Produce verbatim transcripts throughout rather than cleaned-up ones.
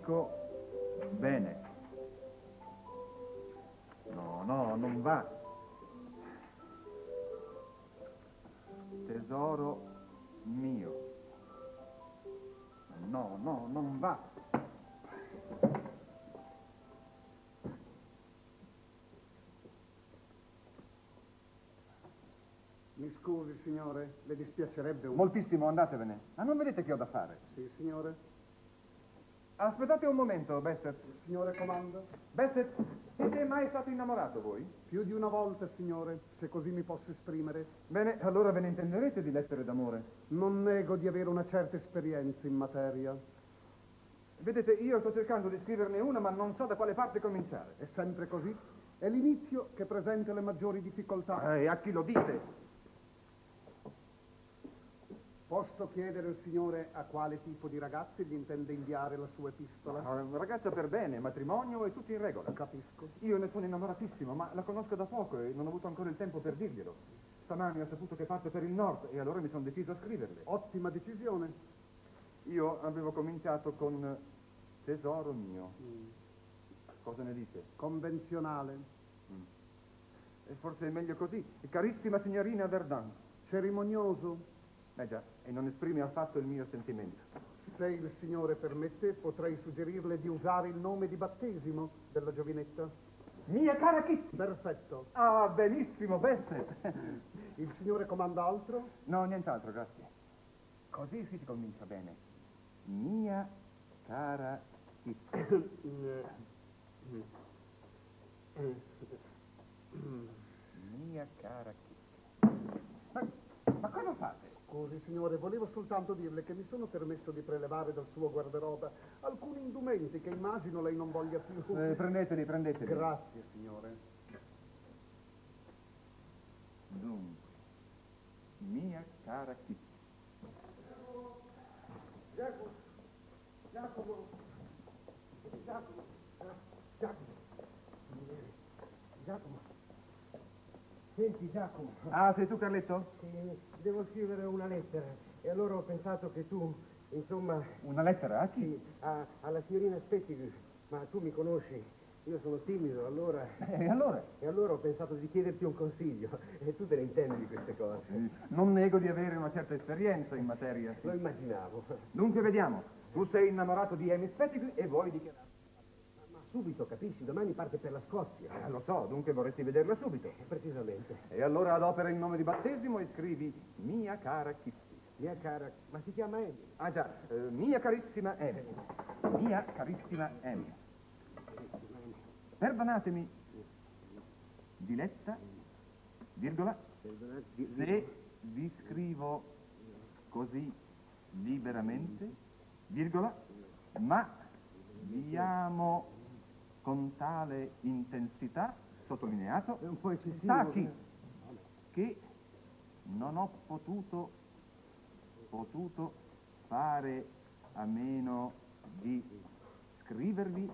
dico bene. No, no, non va. Tesoro mio. No, no, non va. Mi scusi, signore, le dispiacerebbe un... Moltissimo, andatevene. Ma non vedete che ho da fare? Sì, signore. Aspettate un momento, Bassett. Il signore comanda? Bassett, siete mai stato innamorato voi? Più di una volta, signore, se così mi posso esprimere. Bene, allora ve ne intenderete di lettere d'amore. Non nego di avere una certa esperienza in materia. Vedete, io sto cercando di scriverne una, ma non so da quale parte cominciare. È sempre così? È l'inizio che presenta le maggiori difficoltà. Eh, e a chi lo dite? Posso chiedere al signore a quale tipo di ragazzi gli intende inviare la sua epistola? Una ragazza per bene, matrimonio e tutto in regola. Capisco. Io ne sono innamoratissimo, ma la conosco da poco e non ho avuto ancora il tempo per dirglielo. Stamani ho saputo che parte per il nord e allora mi sono deciso a scriverle. Ottima decisione. Io avevo cominciato con tesoro mio. Mm. Cosa ne dite? Convenzionale. Mm. E forse è meglio così. Carissima signorina Verdun. Cerimonioso. Eh già, e non esprime affatto il mio sentimento. Se il signore permette, potrei suggerirle di usare il nome di battesimo della giovinetta. Mia cara Kitty! Perfetto. Ah, benissimo, Bassett. Il signore comanda altro? No, nient'altro, grazie. Così si comincia bene. Mia cara Kitty. Mia cara Kitty. Ma, ma cosa fate? Scusi, signore, volevo soltanto dirle che mi sono permesso di prelevare dal suo guardaroba alcuni indumenti che immagino lei non voglia più. Eh, prendeteli, prendeteli. Grazie, signore. Dunque, mia cara Kitty. Giacomo, Giacomo, Giacomo, Giacomo, Giacomo. Senti, Giacomo. Ah, sei tu, Carletto? Sì, devo scrivere una lettera e allora ho pensato che tu, insomma... Una lettera a chi? Sì, a, alla signorina Spettigus, ma tu mi conosci, io sono timido, allora... E allora? E allora ho pensato di chiederti un consiglio, e tu te ne intendi di queste cose. Sì, non nego di avere una certa esperienza in materia. Sì. Lo immaginavo. Dunque, vediamo. Tu sei innamorato di Amy Spettigus e vuoi dichiarare... Ma subito, capisci? Domani parte per la Scozia. Eh, lo so, dunque vorresti vederla subito. Precisamente. E allora adopera il nome di battesimo e scrivi mia cara Kitty. Mia cara... Ma si chiama Amy? Ah già, eh, mia carissima Amy. Mia carissima Amy. Perdonatemi, Diletta, virgola, se vi scrivo così liberamente, virgola, ma vi amo con tale intensità, sottolineato, È un po' eccessivo. taci, che non ho potuto, potuto fare a meno di scrivervi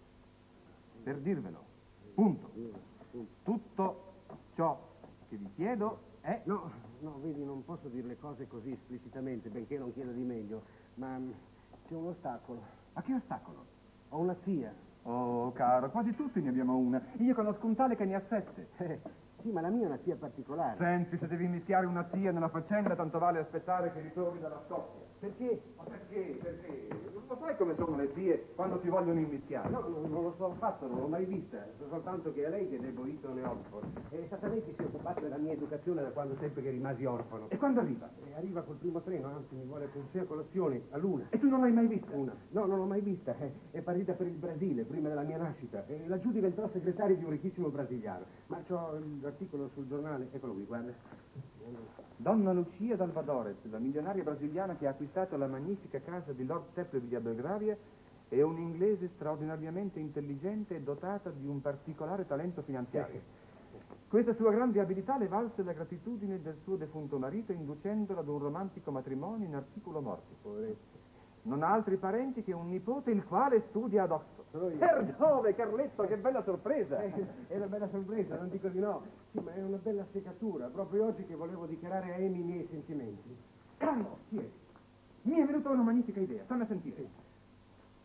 per dirvelo. Punto. Tutto ciò che vi chiedo è... No, no, vedi, non posso dire le cose così esplicitamente, benché non chieda di meglio, ma c'è un ostacolo. Ma che ostacolo? Ho una zia. Oh, caro, quasi tutti ne abbiamo una. Io conosco un tale che ne ha sette. Eh, sì, ma la mia è una zia particolare. Senti, se devi mischiare una zia nella faccenda, tanto vale aspettare che ritorni dalla Scozia. Perché? Ma perché? Perché? Lo sai come sono le zie quando ti vogliono immischiare? No, no, non lo so affatto, non l'ho mai vista. So soltanto che è a lei che debbo Eton e Oxford. E esattamente si è occupato della mia educazione da quando sempre che rimasi orfano. E quando arriva? E arriva col primo treno, anzi mi vuole con sé a colazione, a Luna. E tu non l'hai mai vista? Una. No, non l'ho mai vista. È, è partita per il Brasile, prima della mia nascita. E laggiù diventò segretario di un ricchissimo brasiliano. Ma c'ho l'articolo sul giornale, eccolo qui, guarda. Donna Lucia Dalvadores, la milionaria brasiliana che ha acquistato la magnifica casa di Lord Teple di Via Belgravia, è un'inglese straordinariamente intelligente e dotata di un particolare talento finanziario. Questa sua grande abilità le valse la gratitudine del suo defunto marito, inducendola ad un romantico matrimonio in articulo mortis. Poveretto. Non ha altri parenti che un nipote il quale studia ad Oxford. Sono io. Per Giove, Carletto, che bella sorpresa! Eh, è una bella sorpresa, non dico di no. Sì, ma è una bella seccatura. Proprio oggi che volevo dichiarare a Amy i miei sentimenti. Carlo, chi è? Mi è venuta una magnifica idea, stammi a sentire.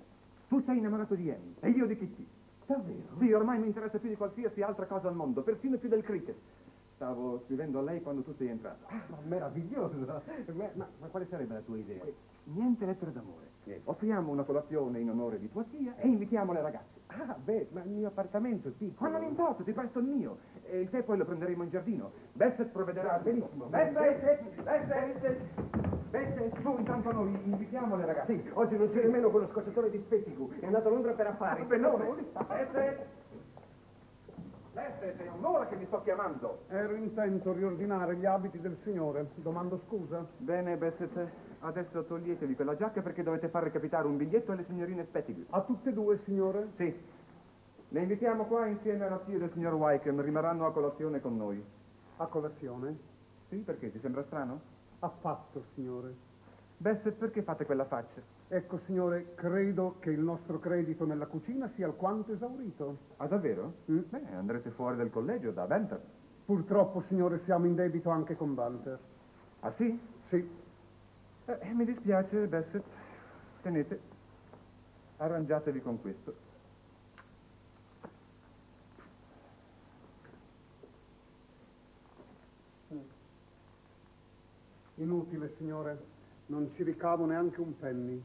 Tu sei innamorato di Amy e io di Kitty. Davvero? Sì, ormai mi interessa più di qualsiasi altra cosa al mondo, persino più del cricket. Stavo scrivendo a lei quando tu sei entrato. Ah, ma meraviglioso! Ma, ma- ma quale sarebbe la tua idea? Niente lettere d'amore. Niente. Offriamo una colazione in onore di tua zia e invitiamo le ragazze. Ah, beh, ma il mio appartamento è piccolo. Ma non importa, ti presto il mio. E il tè poi lo prenderemo in giardino. Besset provvederà. Ah, benissimo. Besset! Besset! Besset! Tu intanto noi invitiamo le ragazze. Sì, oggi non c'è nemmeno quello scocciatore di Spettigu. È andato a Londra per affari. Benone! Besset! Besset, è un'ora che mi sto chiamando. Ero intento a riordinare gli abiti del signore. Domando scusa? Bene, Besset. Adesso toglietevi quella giacca perché dovete far recapitare un biglietto alle signorine Spettigu. A tutte e due, signore? Sì. Le invitiamo qua insieme alla figlia del signor Wycombe. Rimarranno a colazione con noi. A colazione? Sì, perché? Ti sembra strano? Affatto, signore. Besset, perché fate quella faccia? Ecco, signore, credo che il nostro credito nella cucina sia alquanto esaurito. Ah, davvero? Mm. Beh, andrete fuori dal collegio, da Banter. Purtroppo, signore, siamo in debito anche con Banter. Ah, sì? Sì. Eh, mi dispiace, Besset. Tenete. Arrangiatevi con questo. Inutile, signore. Non ci ricavo neanche un penny.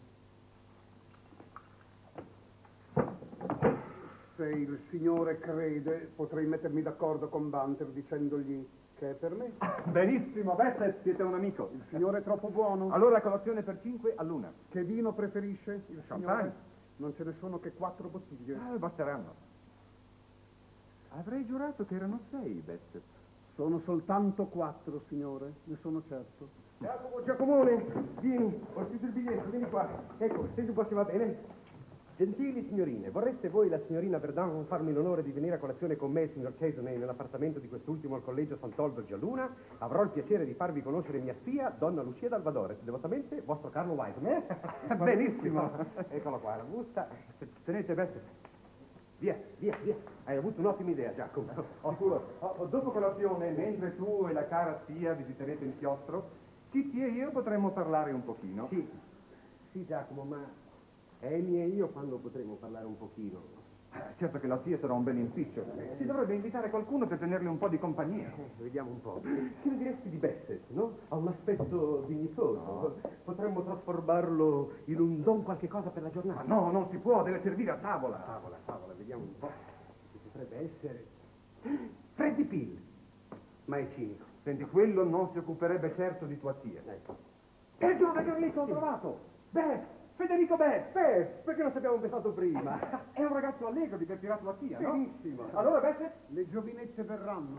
Se il signore crede, potrei mettermi d'accordo con Banter dicendogli che è per me. Benissimo, Besset, siete un amico. Il signore è troppo buono. Allora colazione per cinque all'una. Che vino preferisce il Champagne. signore? Non ce ne sono che quattro bottiglie. Ah, basteranno. Avrei giurato che erano sei, Besset. Sono soltanto quattro, signore, ne sono certo. Giacomo, Giacomone, vieni, ho scritto il biglietto, vieni qua. Ecco, se tu passi va bene. Gentili signorine, vorreste voi, la signorina Verdun, farmi l'onore di venire a colazione con me e il signor Chesney nell'appartamento di quest'ultimo al collegio Sant'Olbert a Luna? Avrò il piacere di farvi conoscere mia zia, donna Lucia d'Alvadores. Devotamente, vostro Carlo White. Eh? Benissimo. Eccolo qua, la busta. Tenete, Besset. Via, via, via. Hai avuto un'ottima idea, Giacomo. Sicuro. Oh, dopo colazione, mentre tu e la cara zia visiterete il chiostro, Kitty e io potremmo parlare un pochino. Sì, sì, Giacomo, ma Amy e io quando potremo parlare un pochino? Certo che la zia sarà un bel impiccio. Si dovrebbe invitare qualcuno per tenerle un po' di compagnia. Eh, vediamo un po'. Che ne diresti di Besset, no? Ha un aspetto dignitoso. No. Potremmo trasformarlo in un don qualche cosa per la giornata. Ma no, non si può, deve servire a tavola. Tavola, tavola, vediamo un po'. Ci potrebbe essere Freddy Pill. Ma è cinico. Senti, quello non si occuperebbe certo di tua zia. Ecco. E giovane Carlito, ho trovato! Beh, Federico Beh! Beh, perché non ci abbiamo pensato prima? È un ragazzo allegro, divertirà tua zia, no? Benissimo. Allora, Besset? Le giovinette verranno.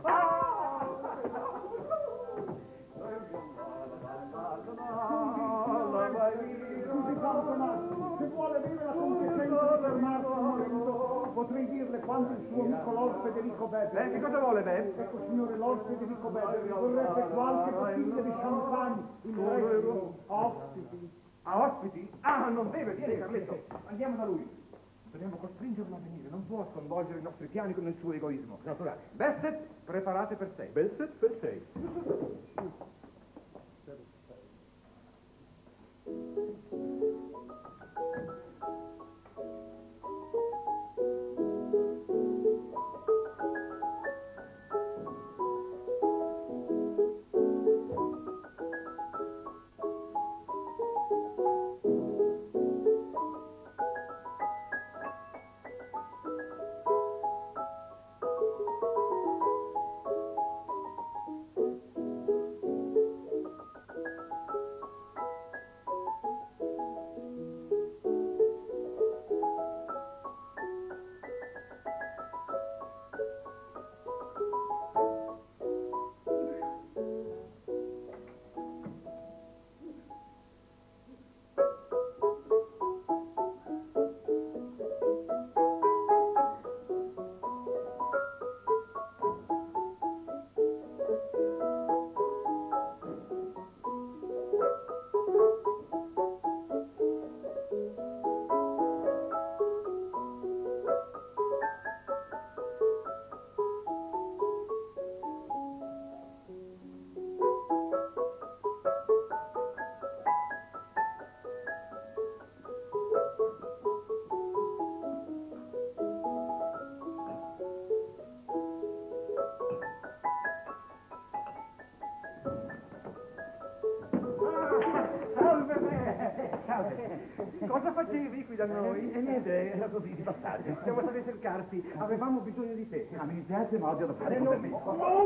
Scusi tanto, ma se vuole avere la compiacenza di fermarsi un momento, potrei dirle quanto il suo amico Lord Federico Beppe. Eh, che cosa vuole, Beh? Ecco, signore, Lord Federico Beppe vorrebbe qualche bottiglia di champagne in resto, ospiti. A ospiti? Ah, non deve, vieni Carletto. Andiamo da lui. Dobbiamo costringerlo a venire, non può sconvolgere i nostri piani con il suo egoismo. Naturale. Besset, preparate per sei. Besset per sei. Cosa facevi qui da noi? E niente, era così, di passaggio. Siamo stati a cercarti, avevamo bisogno di te. Ah, mi dispiace, ma oggi ho da fare Eh, con no. me.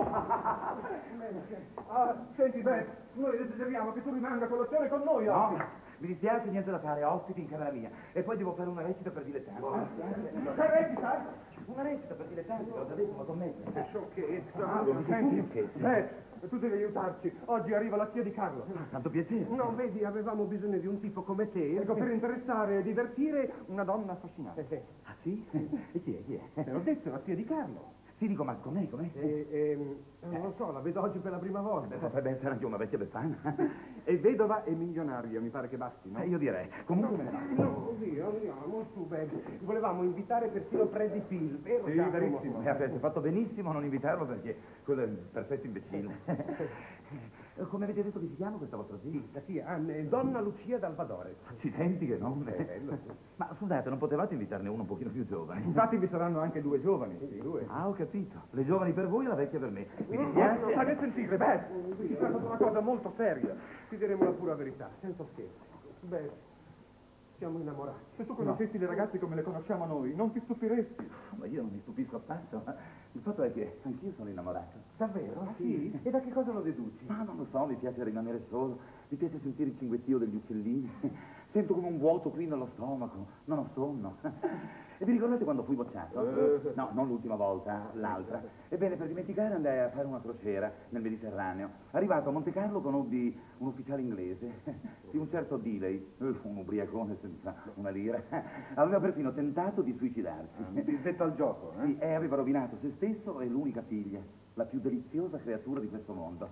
Ah, senti, beh, noi desideriamo che tu rimanga a colazione con noi No, oggi. mi dispiace, niente da fare, ospiti in camera mia. E poi devo fare una recita per dilettanti. Che recita? Una recita per dilettanti, l'ho già detto, ma commessa. Che sciocchezza. Ah, lo dici tu, scherzi. Eh, tu devi aiutarci. Oggi arriva la zia di Carlo. Tanto piacere. No, vedi, avevamo bisogno di un tipo come te. Ecco, per interessare e divertire una donna affascinante. Ah, sì? E chi è, chi è? Te l'ho detto, la zia di Carlo. Sì, dico, ma com'è, com'è? Eh, ehm, non lo so, la vedo oggi per la prima volta. Potrebbe essere anche una vecchia befana. È vedova e milionaria, mi pare che basti, no? Eh, io direi. Comunque me ne vado. No, via, andiamo su, beh. Volevamo invitare persino Freddy Phil, vero? Sì, Giacomo? verissimo. E avete fatto benissimo a non invitarlo perché quello è un perfetto imbecille. Come avete detto che si chiama questa vostra zia? Sì, la zia, ah, eh, Donna Lucia D'Alvadore. Accidenti, che nome. È bello. Ma scusate, non potevate invitarne uno un pochino più giovane? Infatti vi saranno anche due giovani. Sì, due. Ah, ho capito. Le giovani per voi e la vecchia per me. Mi No, dispiace. no, state a sentire, beh, si tratta di una cosa molto seria. Ti diremo la pura verità, senza scherzi. Beh, siamo innamorati. Se tu conoscessi le ragazze come le conosciamo noi, non ti stupiresti. Ma io non mi stupisco affatto. Il fatto è che anch'io sono innamorato. Davvero? Ah, sì? E da che cosa lo deduci? Ma non lo so, mi piace rimanere solo, mi piace sentire il cinguettio degli uccellini, sento come un vuoto qui nello stomaco, non ho sonno. E vi ricordate quando fui bocciato? Eh. No, non l'ultima volta, l'altra. Ebbene, per dimenticare andai a fare una crociera nel Mediterraneo. Arrivato a Monte Carlo conobbi un ufficiale inglese, di un certo Diley, un ubriacone senza una lira. Aveva perfino tentato di suicidarsi. Rispetto al gioco, eh? Sì, e aveva rovinato se stesso e l'unica figlia, la più deliziosa creatura di questo mondo.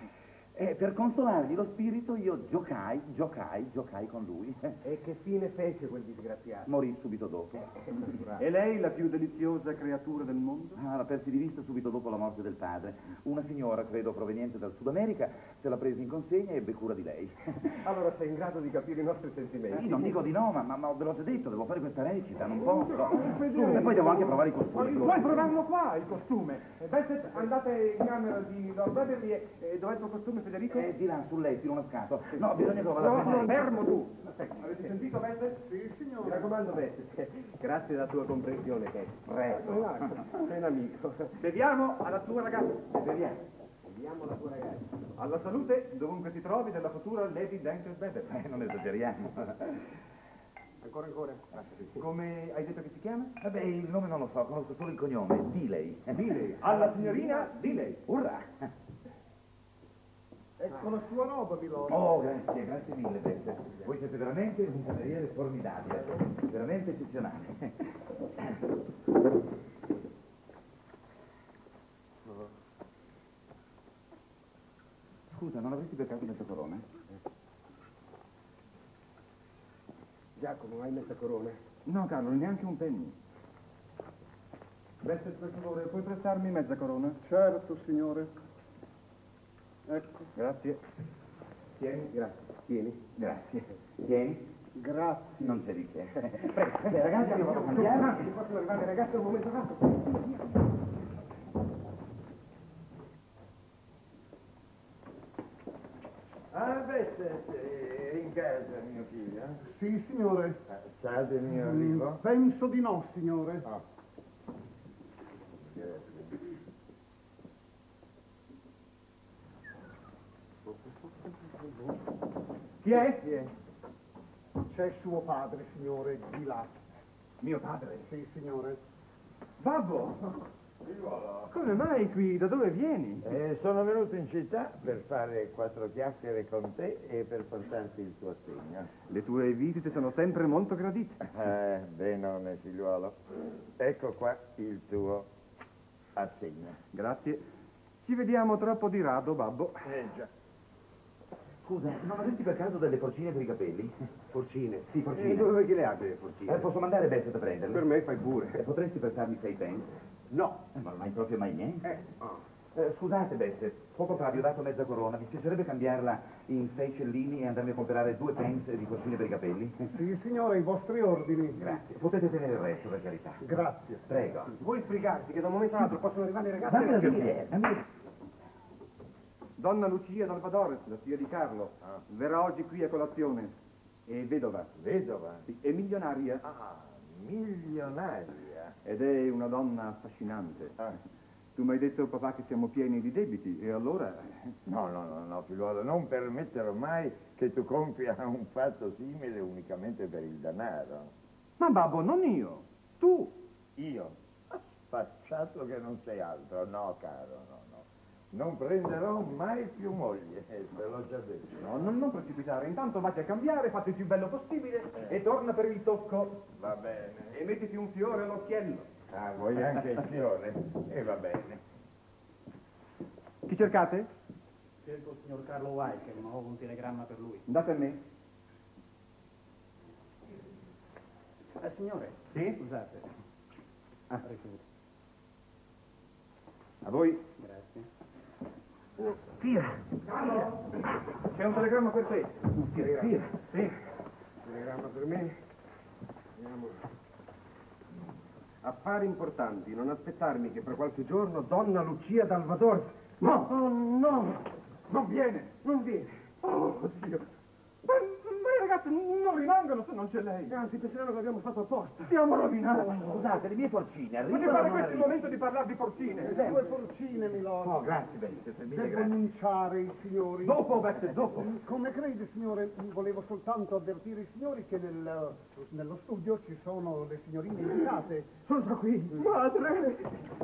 E per consolargli lo spirito io giocai, giocai, giocai con lui. E che fine fece quel disgraziato? Morì subito dopo. E lei la più deliziosa creatura del mondo? Ah, la persi di vista subito dopo la morte del padre. Una signora, credo proveniente dal Sud America, se la prese in consegna e ebbe cura di lei. Allora sei in grado di capire i nostri sentimenti. Sì, non dico di no, ma, ma, ma ve l'ho già detto, devo fare questa recita, non posso. vediamo. E poi devo anche provare i costumi. Vuoi provarlo qua, il costume? Besset, andate in camera di Lord Beverly e, e dov'è il tuo costume, Federico? Eh, di là, sul letto, in una scatola. No, bisogna che lo vada a No, prendere. no, fermo tu. Aspetta, avete sentito, Besset? Sì, Mi signore. raccomando, Besset. Grazie della tua comprensione, che Prego. sei un amico. Beviamo alla tua ragazza. Beviamo. Vediamo la tua ragazza. Alla salute, dovunque ti trovi, della futura Lady Dankers Beverly. Eh, non esageriamo. Ancora, ancora. Come hai detto che si chiama? Vabbè, il nome non lo so, conosco solo il cognome, Diley. Diley. Alla signorina Diley. Urrà! Ecco la sua roba, Milord. Oh, grazie, grazie mille, Bette. Voi siete veramente un cameriere formidabile, veramente eccezionale. Scusa, non avresti beccato mezza corona? Giacomo, hai messa corona? No, Carlo, neanche un penny. Besset, per favore, puoi prestarmi mezza corona? Certo, signore. Ecco. Grazie. Tieni, grazie. Tieni. Grazie. Tieni? Grazie. Non c'è di che. Prego, beh, ragazzi, devo cambiare. Ti possono arrivare ragazzi un momento dato. Ah, Besset, è in casa, mio figlio? Sì, signore. Salve, mio Mm, amico. penso di no, signore. Ah. Chi è? Chi è? C'è suo padre, signore, di là. Mio padre. Sì, signore. Babbo! Come mai qui? Da dove vieni? Eh, sono venuto in città per fare quattro chiacchiere con te e per portarti il tuo assegno. Le tue visite sono sempre molto gradite. Eh, benone, figliuolo. Ecco qua il tuo assegno. Grazie. Ci vediamo troppo di rado, babbo. Eh già. Scusa, non avresti per caso delle porcine per i capelli? Porcine. Sì, porcine. E dove che le ha delle porcine? Eh, posso mandare Besset a prenderle? Per me fai pure. Eh, potresti prestarmi sei pence? No. Eh, ma non hai proprio mai niente. Eh, oh. Eh, scusate, Besset, poco fa vi ho dato mezza corona, mi piacerebbe cambiarla in sei scellini e andarmi a comprare due pence di porcine per i capelli? Sì, signore, i vostri ordini. Grazie. Potete tenere il resto, per carità. Grazie. Prego. Vuoi spiegarti che da un momento all'altro possono arrivare i ragazzi? Dammi la anche bicchiere, dammi... Donna Lucia D'Alvadores, la figlia di Carlo, verrà oggi qui a colazione. È vedova. Vedova? Sì, è milionaria. Ah, milionaria. Ed è una donna affascinante. Ah. Tu mi hai detto, papà, che siamo pieni di debiti, e allora... No, no, no, no, figliuolo, non permetterò mai che tu compia un fatto simile unicamente per il denaro. Ma babbo, non io, tu. Io? Spacciato che non sei altro, no, caro, no, no. Non prenderò mai più moglie, te l'ho già detto. No, non, non precipitare, intanto vatti a cambiare, fatti il più bello possibile e torna per il tocco. Va bene. E mettiti un fiore all'occhiello. Ah, vuoi anche il fiore? E va bene. Chi cercate? Cerco il signor Carlo White, ma ho un telegramma per lui. Date a me. Ah, signore? Sì? Scusate. Ah. Ricevuto. A voi? Grazie. Via! Carlo! C'è un telegramma per te. Via, via. Sì. Telegramma per me. Vediamo. Affari importanti, non aspettarmi che fra qualche giorno donna Lucia Dalvador... No! Oh no! Non viene! Non viene! Oh, Dio! Ma, ma i ragazzi non rimangono se non c'è lei! Anzi, penseranno che l'abbiamo fatto apposta. Siamo rovinati! Scusate, le mie porcine Ma arrivano ti o pare non questo il arrivano? momento di parlare di porcine? Le sue porcine, Milord. Oh, grazie, Benito, mille Devo grazie. annunciare i signori. Dopo, Bette, dopo. Come crede, signore, volevo soltanto avvertire i signori che nel, nello studio ci sono le signorine invitate. Sono già qui. Madre!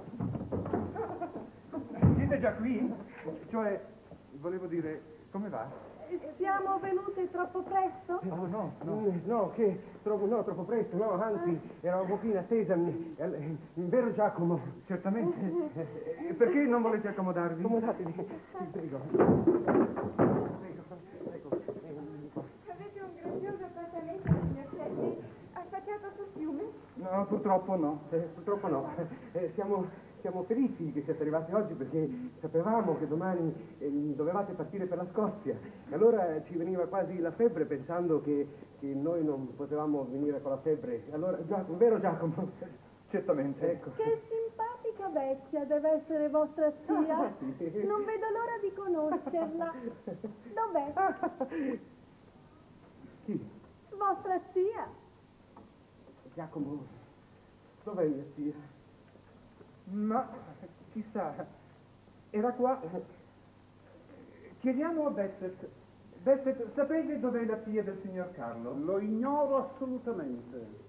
Siete già qui? Cioè, volevo dire, come va? Siamo venute troppo presto? Oh, no, No, no, che troppo, no, troppo presto, no, anzi, era un pochino attesa. mi- eh, Vero Giacomo? certamente. Eh, Perché non volete accomodarvi? Accomodatevi, ti prego. Prego, prego. Avete un grandioso appartamento, signor Cessi, affacciato sul fiume? No, purtroppo no. Eh, purtroppo no. Eh, siamo, siamo felici che siate arrivati oggi perché sapevamo che domani eh, dovevate partire per la Scozia. E allora ci veniva quasi la febbre pensando che, che noi non potevamo venire con la febbre. Allora, Giacomo, vero Giacomo? Certamente. Ecco. Che simpatica vecchia deve essere vostra zia. Non vedo l'ora di conoscerla. Dov'è? Chi? Vostra zia? Giacomo, dov'è mia zia? Ma, chissà, era qua. Chiediamo a Besset. Besset, sapete dov'è la figlia del signor Carlo? Lo ignoro assolutamente.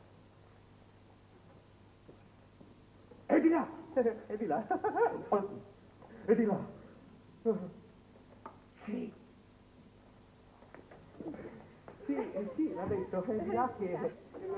È di là! È di là. È di là. Sì. Sì, eh, sì, l'ha detto, è di là che...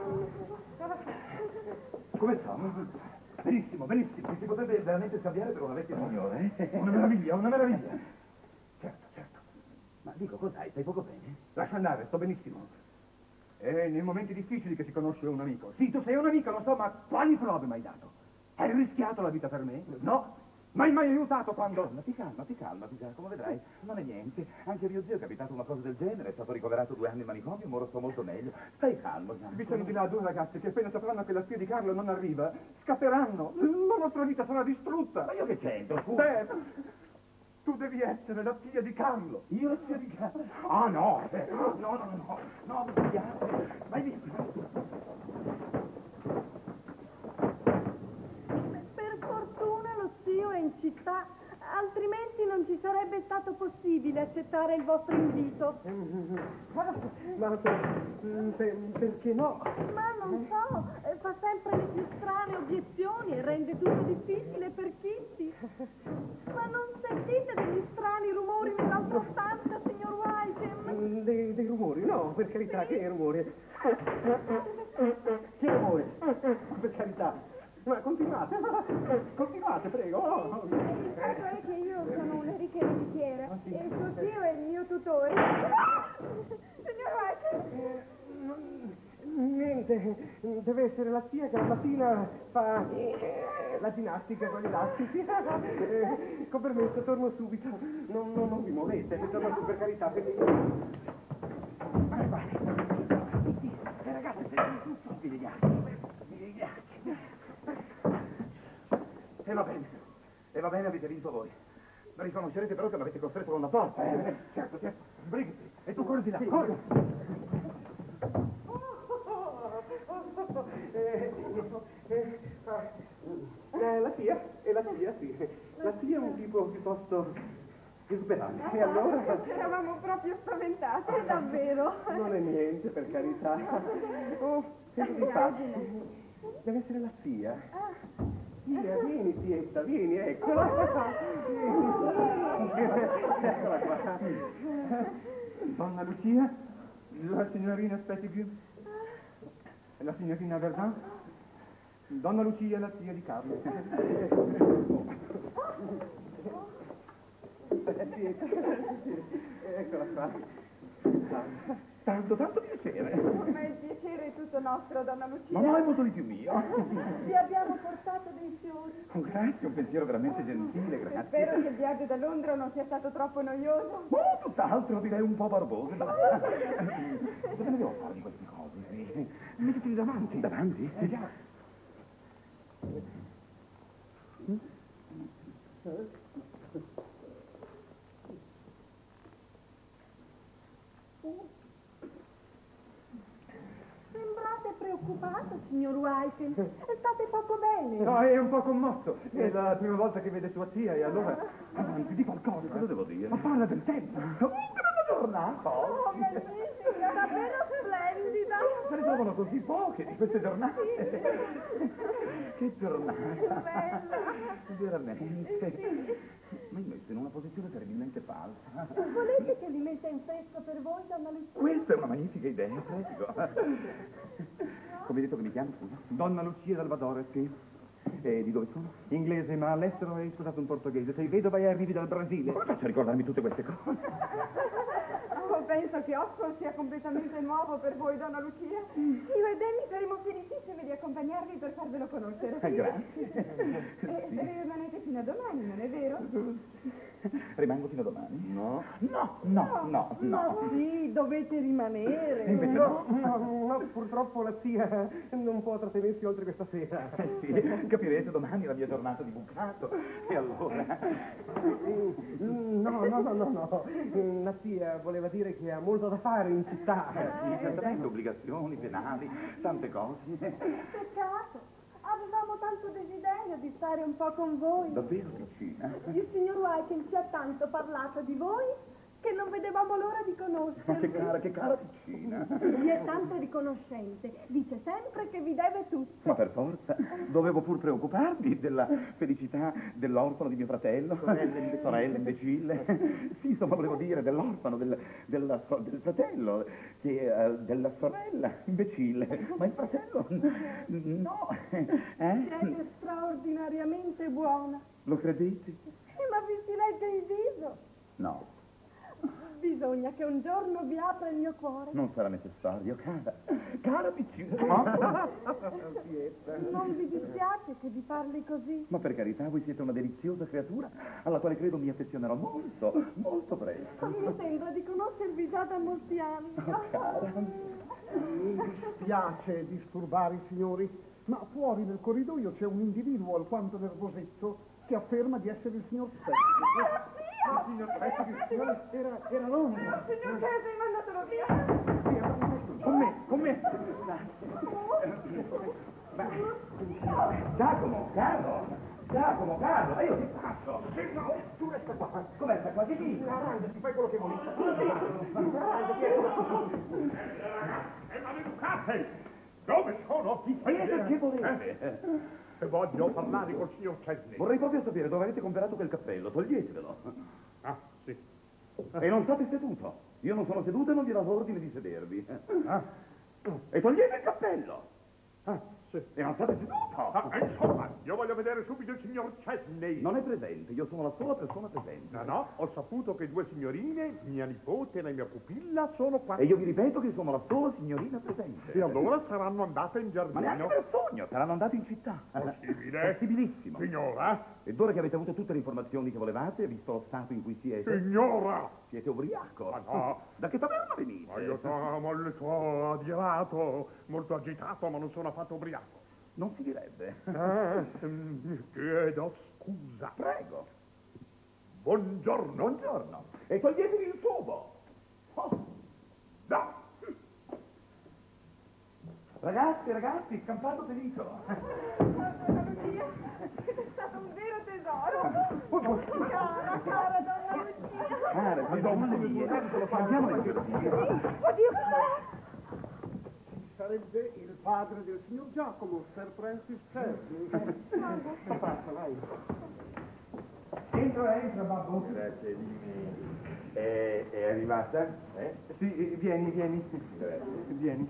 Come sta? Benissimo, benissimo. Si potrebbe veramente scambiare per una vecchia signora, eh? Una meraviglia, una meraviglia. Certo, certo. Ma dico, cos'hai? Stai poco bene? Lascia andare, sto benissimo. È nei momenti difficili che si conosce un amico. Sì, tu sei un amico, lo so, ma quali prove mi hai dato? Hai rischiato la vita per me? No. Ma hai mai aiutato quando... Calmati, calmati, calmati, Giacomo, vedrai. Non è niente. Anche a mio zio è capitato una cosa del genere. È stato ricoverato due anni in manicomio, ora sto molto meglio. Stai calmo, Giacomo. Vi sono di là due ragazze che appena sapranno che la zia di Carlo non arriva, scatteranno. La nostra vita sarà distrutta. Ma io che c'entro? Scusa. Beh, tu devi essere la figlia di Carlo. Io la zia di Carlo? Ah, no. Eh, no, no, no, no, no, mi spiace. Vai via. Per fortuna lo zio è in città, altrimenti non ci sarebbe stato possibile accettare il vostro invito. Ma per, per- perché no? Ma non so, eh, fa sempre le più strane obiezioni e rende tutto difficile per Kitty. Ma non sentite degli strani rumori nell'altra stanza, signor White? Dei, dei rumori? No, per carità, che rumori? Che rumori? Per carità. Ma continuate, continuate, prego. Oh. Il fatto è che io sono un'erica ereditiera Ah, sì. e suo zio è il mio tutore. Signor White? Niente, deve essere la zia che la mattina fa eh, la ginnastica con gli elastici. Eh, con permesso, torno subito. Non, non, non vi muovete, torno su per carità, perché... Vai, vai. Eh, ragazzi, siete tutti degli ghiacci. Degli ghiacci. E va bene. E va bene, avete vinto voi. Riconoscerete però che mi avete costretto con una porta, eh? Certo, certo. Brigati. E tu corri di là, corri. Eh, eh, ah, eh, la tia, e la tia, sì. La tia è un tipo piuttosto esuberante. E allora... Eravamo proprio spaventate, davvero. Non è niente, per carità. Oh, sento di passi. Deve essere la zia. Via, vieni, tietta, vieni, eccola. Vieni. Eccola qua. Donna Lucia, la signorina Pettigrew, la signorina Verdun, Donna Lucia, la zia di Carlo. Eccola qua. Tanto, tanto piacere. Ma il piacere è tutto nostro, donna Lucia. Ma no, è molto di più mio. Vi abbiamo portato dei fiori. Oh, grazie, un pensiero veramente gentile, grazie. Spero che il viaggio da Londra non sia stato troppo noioso. Oh, tutt'altro, direi un po' barboso. Ma... Cosa ne devo fare di queste cose? Mettiti davanti. Davanti? Eh già. Sembrate preoccupato, signor Wyken. State poco bene. No, è un po' commosso. È la prima volta che vede sua tia e allora... Avanti, di qualcosa. Cosa devo dire? Ma parla del tempo. Oh, che bella giornata! Oh, bellissima, davvero splendida. Se ne trovano così poche di queste giornate. Che giornata! Bella. Veramente. Mi hai messo in una posizione terribilmente falsa. Volete che li metta in fresco per voi, donna Lucia? Questa è una magnifica idea, prego. Come hai detto che mi chiami, scusa? Donna Lucia Salvadore, sì. E di dove sono? Inglese, ma all'estero hai sposato un portoghese. Sei vedova e arrivi dal Brasile. Come faccio a ricordarmi tutte queste cose? Oh, penso che Oxford sia completamente nuovo per voi, donna Lucia. Io e Danny saremo felicissimi di accompagnarvi per farvelo conoscere. Eh, grazie. E Sì. rimanete fino a domani, non è vero? Rimango fino a domani? No. No, no, no, no. Sì, dovete rimanere. Invece no. No, no, purtroppo la zia non può trattenersi oltre questa sera. Eh sì, capirete domani la mia giornata di bucato. E allora? No, no, no, no, no. La zia voleva dire che ha molto da fare in città. Sì, certamente, obbligazioni, penali, tante cose. Peccato. Avevamo tanto desiderio di stare un po' con voi. Davvero, piccina? Il signor Wyken ci ha tanto parlato di voi che non vedevamo l'ora di Ma conoscervi. che cara, che cara piccina. Vi è tanto riconoscente. Dice sempre che vi deve tutto. Ma per forza, dovevo pur preoccuparmi della felicità dell'orfano di mio fratello. Sorella imbecille. Sì, insomma, volevo dire dell'orfano, del, della so- del fratello, che, eh, della sorella imbecille. Ma il fratello, no. Eh? Siete straordinariamente buona. Lo credete? Eh, ma vi si legge in viso. No, Bisogna che un giorno vi apra il mio cuore. non sarà necessario, cara. Cara piccina. Non vi dispiace che vi parli così? Ma per carità, voi siete una deliziosa creatura alla quale credo mi affezionerò molto, molto presto. Mi sembra di conoscervi già da molti anni. Oh, cara. Mi dispiace disturbare i signori, ma fuori nel corridoio c'è un individuo alquanto nervosetto che afferma di essere il signor Specchio. Il signor Pettigrew era, era Londra. Signor Cese, mandatelo via! Con me, con me. Giacomo, Carlo, Giacomo, Carlo, e io ti faccio. No, tu resta qua. Com'è sta qua? Che dici? Arrangiati, fai quello che vuoi. E maleducate! Dove sono? Chi Siete che volete? E voglio parlare col signor Chesney. Vorrei proprio sapere dove avete comprato quel cappello, toglietevelo. Ah, sì. E non state seduto. Io non sono seduto e non vi do l'ordine di sedervi. Ah, E togliete il cappello. ah, sì. E non state seduto. Ah, insomma, io voglio vedere subito il signor Chesney. Non è presente, io sono la sola persona presente. No, no, ho saputo che due signorine, mia nipote e la mia pupilla, sono qua. E io vi ripeto che sono la sola signorina presente. E allora saranno andate in Ma neanche giardino. per sogno, saranno andati in città. Possibile? Possibilissimo. Signora? Ed ora che avete avuto tutte le informazioni che volevate, visto lo stato in cui siete, Signora! siete ubriaco. Ma no. Da che taverna venite? Ma io sono molto adirato, molto agitato, ma non sono affatto ubriaco. Non si direbbe. Ah, mm, chiedo scusa. Prego. Buongiorno. Buongiorno. E toglietevi il tubo. Oh. No. Ragazzi, ragazzi, campato felice. Donna Lucia, siete stato un vero tesoro. Cara, cara donna Lucia. Cara, ma donna mia, andiamo in gelosia. Oddio, cos'è? Sarebbe il padre del signor Giacomo, Sir Francis Chesney. Passa, vai. Entra, entra, babbo. Grazie, dimmi. È, è arrivata? Eh? Sì, vieni, vieni. Grazie. Vieni.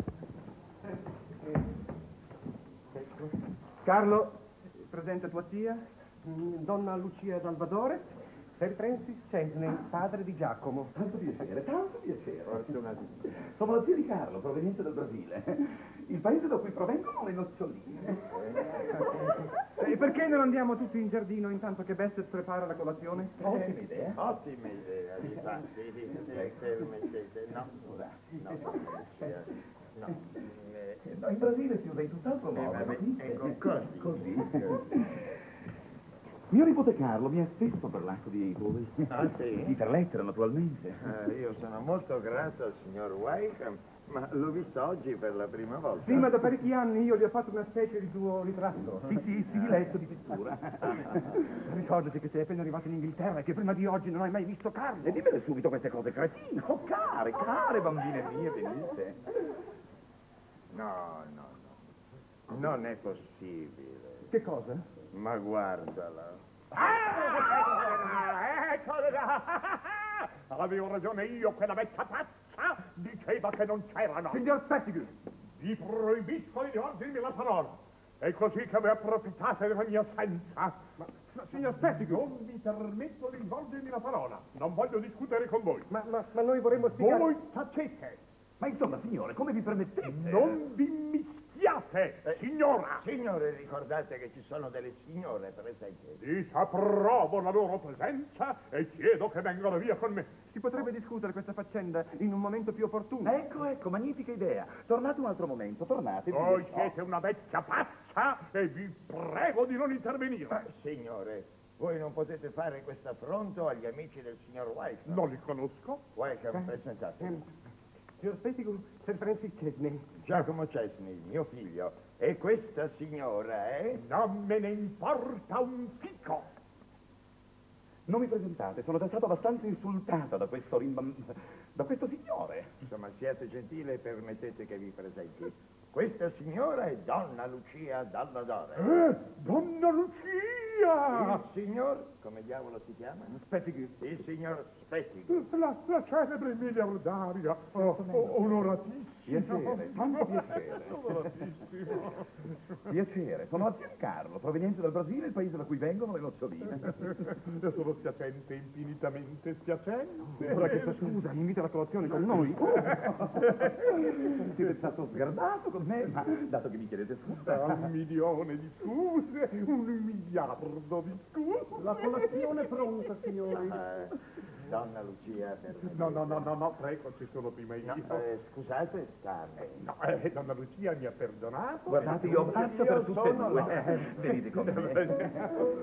Carlo, presenta tua zia. Donna Lucia d'Alvadore, Sir Francis Chesney, padre di Giacomo. Tanto piacere, tanto piacere. Sono la zia di Carlo, proveniente dal Brasile. Il paese da cui provengono le noccioline. E perché non andiamo tutti in giardino intanto che Besset prepara la colazione? Ottima idea. Ottima idea, difatti. Se mettete... No, ora. No, Lucia. No. Eh, No, in Brasile si usa in tutt'altro modo. vabbè, capisci? ecco, così. Così. Mio nipote Carlo mi ha spesso parlato di voi. Ah, sì? Di per lettera, naturalmente. Eh, io sono molto grato al signor Wycombe, ma l'ho visto oggi per la prima volta. Sì, ma da parecchi anni io gli ho fatto una specie di tuo ritratto. Sì, sì, sì, letto di pittura. Ricordati che sei appena arrivato in Inghilterra e che prima di oggi non hai mai visto Carlo. E dimmene subito queste cose cretine. Oh, care, care bambine mie, venite. No, no, no. Non è possibile. Che cosa? Ma guardala. Ah, eccole là! Avevo ragione io, quella vecchia pazza diceva che non c'erano. Signor Pettigrew! Vi proibisco di rivolgermi la parola. È così che voi approfittate della mia assenza. Ma, ma signor Pettigrew! Non vi permetto di rivolgermi la parola. Non voglio discutere con voi. Ma, ma, ma noi vorremmo spiegare... Voi tacete. Ma insomma, signore, come vi permettete? Non vi mischiate, signora. Signore, ricordate che ci sono delle signore presenti. Disapprovo la loro presenza e chiedo che vengano via con me. Si potrebbe discutere questa faccenda in un momento più opportuno. Ecco, ecco, magnifica idea. Tornate un altro momento, tornate. Voi via. siete una vecchia pazza e vi prego di non intervenire. Ma, signore, voi non potete fare questo affronto agli amici del signor Wycombe. Non li conosco. Wycombe, presentate. Signor Pettigrew, Sir Francis Chesney. Giacomo Chesney, mio figlio. E questa signora è... Non me ne importa un fico. Non mi presentate, sono già stato abbastanza insultato da questo rimbam... da questo signore. Insomma, siate gentile e permettete che vi presenti. Questa signora è Donna Lucia d'Alvadore. Eh, Donna Lucia! Il signor, come diavolo si chiama? Pettigrew. Il signor Pettigrew. La, la celebre miliardaria, oh, oh, onoratissima. Piacere, tanto piacere. Onoratissima. Piacere, sono la zia di Carlo, proveniente dal Brasile, il paese da cui vengono le noccioline. Io sono spiacente, infinitamente spiacente. Ora che scusa, mi invita alla colazione con noi? Siete stato sgarbato con me, ma dato che mi chiedete scusa... Un milione di scuse, un miliardo di scuse. La colazione è pronta, signori. Eh, Donna Lucia, permettete. No, no, no, no, no, prego, ci sono prima io. No, eh, scusate, stanno. No, eh, Donna Lucia mi ha perdonato. Guardate, io faccio per Io tutte e sono due. là. Eh, Venite con me.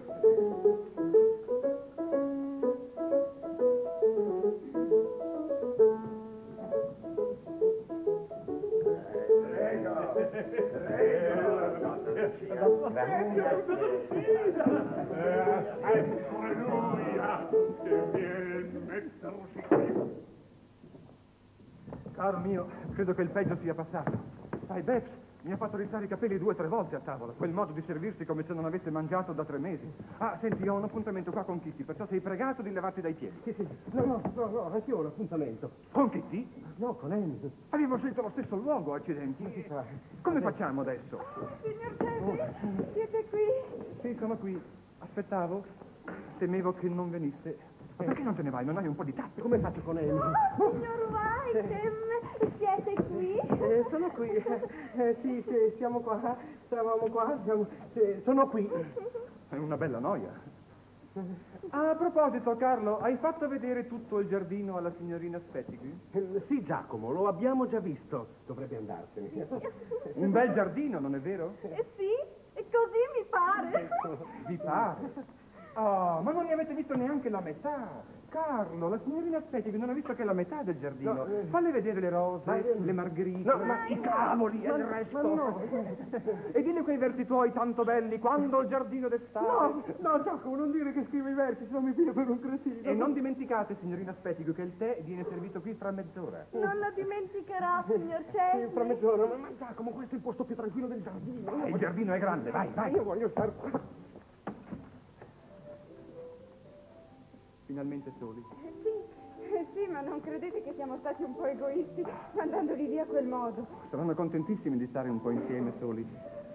Prego. Prego, Donna Lucia. Eh, sempre lui ah, che viene mettersi qui. Caro mio, credo che il peggio sia passato. Sai, Beps mi ha fatto restare i capelli due o tre volte a tavola. Quel modo di servirsi come se non avesse mangiato da tre mesi. Ah, senti, ho un appuntamento qua con Kitty, perciò sei pregato di levarti dai piedi. Sì, sì. No, no, no, no, anch'io ho un appuntamento. Con Kitty? No, con Amy. Avevo scelto lo stesso luogo, accidenti. Come facciamo adesso? Signor Chesney, siete qui? Sì, sono qui. Aspettavo. Temevo che non venisse. Ma perché non te ne vai? Non hai un po' di tatto? Come faccio con Amy? Oh, signor Wycombe, siete qui? Eh, sono qui. Eh, sì, sì, siamo qua. Stavamo qua. Siamo... sì, sono qui. È una bella noia. Ah, a proposito, Carlo, hai fatto vedere tutto il giardino alla signorina Pettigrew? Eh, sì, Giacomo, lo abbiamo già visto. Dovrebbe andarsene. Un bel giardino, non è vero? Eh sì, e così mi pare. Vi pare? Oh, ma non ne avete visto neanche la metà. Carlo, la signorina aspetti che non ha visto che la metà del giardino. No, eh. Falle vedere le rose, Ma, eh, le margherite. No, ma i cavoli e il resto. Ma no. E dille quei versi tuoi tanto belli, quando il giardino d'estate. No, no, Giacomo, non dire che scrive i versi, se no mi piglia per un cretino. E non dimenticate, signorina Spetico, che il tè viene servito qui fra mezz'ora. Non la dimenticherà, signor Sì, Cesni. fra mezz'ora, ma, ma Giacomo, questo è il posto più tranquillo del giardino. Eh, il giardino è grande, vai, Ma vai. io voglio star qua. Finalmente soli. Sì, eh, sì, ma non credete che siamo stati un po' egoisti mandandoli via a quel modo? Saranno contentissimi di stare un po' insieme soli.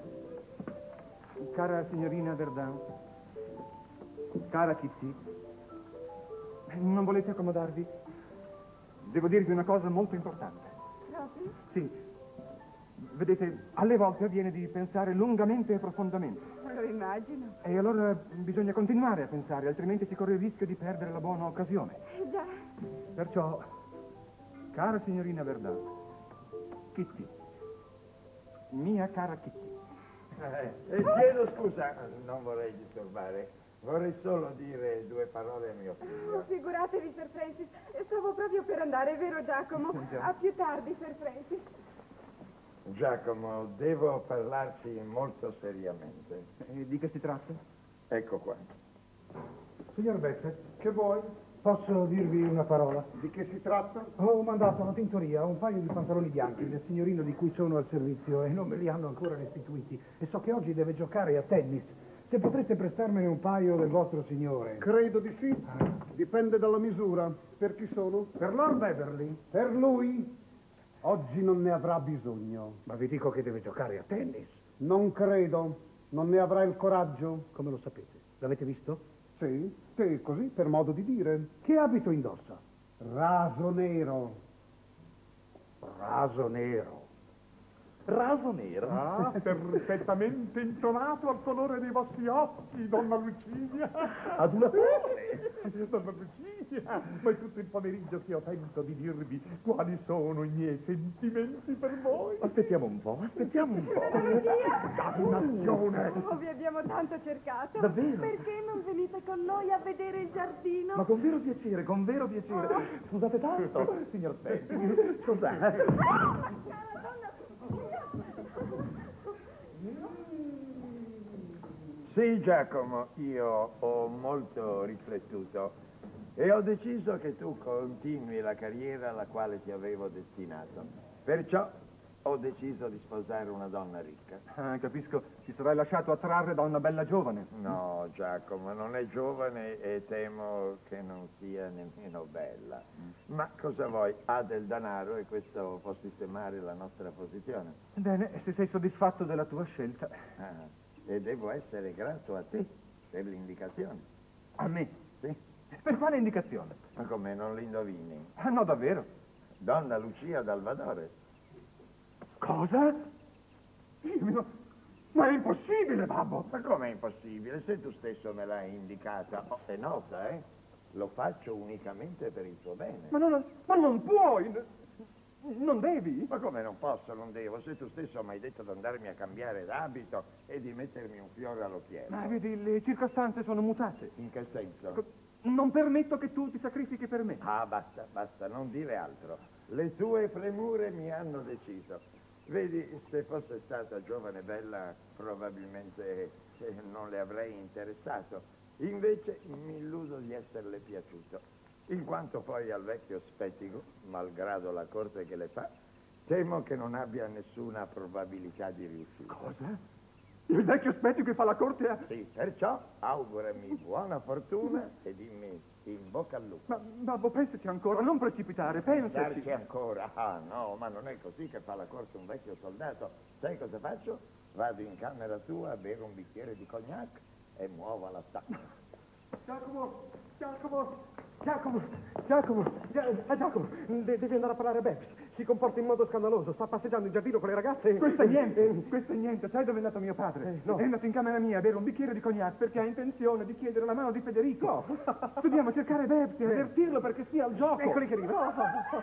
Cara signorina Verdun, cara Kitty, non volete accomodarvi? Devo dirvi una cosa molto importante. Proprio? Sì, vedete, alle volte avviene di pensare lungamente e profondamente. Lo immagino. E allora bisogna continuare a pensare, altrimenti si corre il rischio di perdere la buona occasione. Eh già. Perciò, cara signorina Verdun, Kitty, mia cara Kitty, Eh, eh, chiedo scusa, non vorrei disturbare, vorrei solo dire due parole a mio Oh, figlio. figuratevi, Sir Francis. Stavo proprio per andare, è vero, Giacomo? Già. A più tardi, Sir Francis. Giacomo, devo parlarci molto seriamente. e di che si tratta? Ecco qua. Signor Besset, che vuoi? Posso dirvi una parola? Di che si tratta? Ho mandato una tintoria, un paio di pantaloni bianchi del signorino di cui sono al servizio e non me li hanno ancora restituiti. E so che oggi deve giocare a tennis. Se potreste prestarmene un paio del vostro signore. Credo di sì. Dipende dalla misura. Per chi sono? Per Lord Beverly? Per lui? Oggi non ne avrà bisogno. Ma vi dico che deve giocare a tennis. Non credo. Non ne avrà il coraggio. Come lo sapete? L'avete visto? Sì, sì, così per modo di dire. Che abito indossa? Raso nero. Raso nero. Raso nero? Ah, perfettamente intonato al colore dei vostri occhi, donna Lucia. Adulazione. Donna Lucia, ma è tutto il pomeriggio che ho tento di dirvi quali sono i miei sentimenti per voi. Aspettiamo un po', aspettiamo un po'. Dannazione! Oh, vi abbiamo tanto cercato. Davvero? Perché non venite con noi a vedere il giardino? Ma con vero piacere, con vero piacere. Scusate tanto, signor Spetti. Scusate. Sì, Giacomo, io ho molto riflettuto e ho deciso che tu continui la carriera alla quale ti avevo destinato. Perciò ho deciso di sposare una donna ricca. Ah, capisco, ti sarai lasciato attrarre da una bella giovane. No, Giacomo, non è giovane e temo che non sia nemmeno bella. Ma cosa vuoi? Ha del denaro e questo può sistemare la nostra posizione. Bene, se sei soddisfatto della tua scelta. Ah, e devo essere grato a te per l'indicazione. A me? Sì? Per quale indicazione? Ma come, non l'indovini? Ah, no, davvero? Donna Lucia Dalvadore. Cosa? Io, ma è impossibile, babbo! Ma come è impossibile? Se tu stesso me l'hai indicata, oh, è nota, eh? Lo faccio unicamente per il tuo bene. Ma non, ma non puoi! Non devi? Ma come non posso, non devo? Se tu stesso mi hai detto di andarmi a cambiare d'abito e di mettermi un fiore all'occhiello. Ma vedi, le circostanze sono mutate. In che senso? Non permetto che tu ti sacrifichi per me. Ah, basta, basta, non dire altro. Le tue premure mi hanno deciso. Vedi, se fosse stata giovane e bella, probabilmente eh, non le avrei interessato. Invece mi illudo di esserle piaciuto. In quanto poi al vecchio Spettigo, malgrado la corte che le fa, temo che non abbia nessuna probabilità di riuscita. Cosa? Il vecchio Spettigo che fa la corte a... Sì, perciò augurami buona fortuna e dimmi in bocca al lupo. Ma, babbo, pensaci ancora, non precipitare, pensaci. Darci ancora? Ah, no, ma non è così che fa la corte un vecchio soldato. Sai cosa faccio? Vado in camera tua a bere un bicchiere di cognac e muovo la stacca. Giacomo, Giacomo, Giacomo, Giacomo, Gia- ah, Giacomo, de- devi andare a parlare a Beps. Si comporta in modo scandaloso, sta passeggiando in giardino con le ragazze. Questo è niente, Eh, questo è niente. Sai dove è andato mio padre? Eh, no. È andato in camera mia a bere un bicchiere di cognac perché ha intenzione di chiedere la mano di Federico. Dobbiamo cercare Bepsi e avvertirlo perché sia al gioco. Eccoli che arrivano.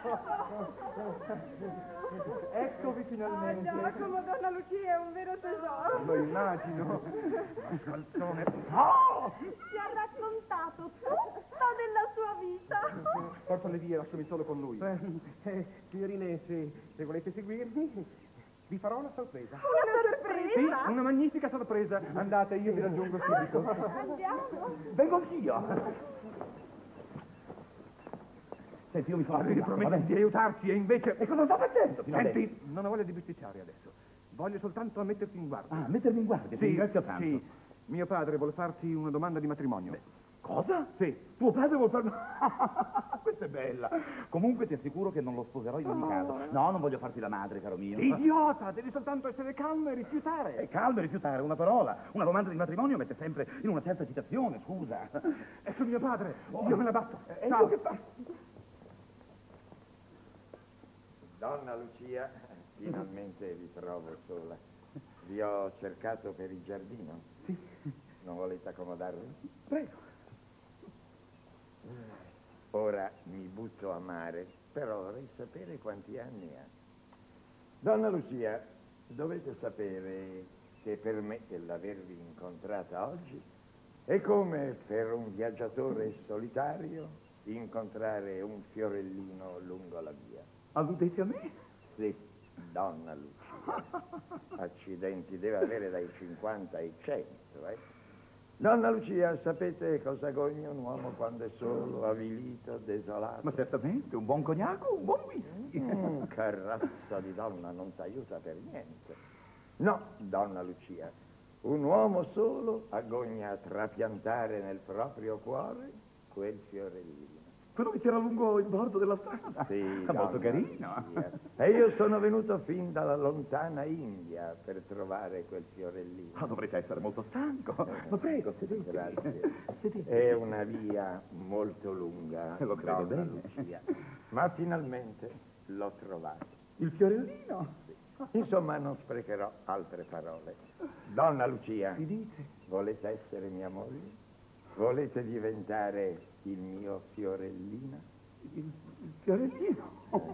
Eccovi Oh, finalmente. Giacomo, donna Lucia è un vero tesoro. Lo immagino. Scalzone. Ti ha raccontato tutto? metà della sua vita. Portale via, lasciami solo con lui. Eh, eh, signorine, se, se volete seguirmi, vi farò una sorpresa. Una sorpresa? Sì, una magnifica sorpresa. Andate, io vi raggiungo subito. Andiamo. Vengo anch'io. Senti, io mi sono... Avevi promesso di aiutarci e invece... E cosa sto facendo? Senti, non ho voglia di bisticciare adesso. Voglio soltanto metterti in guardia. Ah, mettermi in guardia, ti ringrazio tanto. Sì, mio padre vuole farti una domanda di matrimonio. Beh, cosa? Sì. Tuo padre vuol farmi... Questa è bella. Comunque ti assicuro che non lo sposerò in ogni caso. No, non voglio farti la madre, caro mio. Idiota, devi soltanto essere calmo e rifiutare. E calmo e rifiutare una parola. Una domanda di matrimonio mette sempre in una certa agitazione, scusa. È su mio padre. Io me la batto. E Ciao. tu che fai? Donna Lucia, finalmente vi trovo sola. Vi ho cercato per il giardino. Sì. Non volete accomodarvi? Prego. Ora mi butto a mare, però vorrei sapere quanti anni ha. Donna Lucia, dovete sapere che per me l'avervi incontrata oggi è come per un viaggiatore solitario incontrare un fiorellino lungo la via. Alludete a me? Sì, donna Lucia. Accidenti, deve avere dai cinquanta ai cento, eh? Donna Lucia, sapete cosa gogna un uomo quando è solo, avvilito, desolato? Ma certamente, un buon cognaco, un buon whisky. Mm, che razza di donna non ti aiuta per niente. No, donna Lucia, un uomo solo agogna a trapiantare nel proprio cuore quel fiorellino. Quello che c'era lungo il bordo della strada. Sì, È molto donna carino. Lucia. E io sono venuto fin dalla lontana India per trovare quel fiorellino. Ah, dovrete essere molto stanco. Ma prego, sedetevi. Grazie. Sedetevi. È una via molto lunga, Lo credo donna bene. Lucia. Ma finalmente l'ho trovato. Il fiorellino? Insomma, non sprecherò altre parole. Donna Lucia, Si dice. volete essere mia moglie? Volete diventare il mio fiorellino? Il, il fiorellino?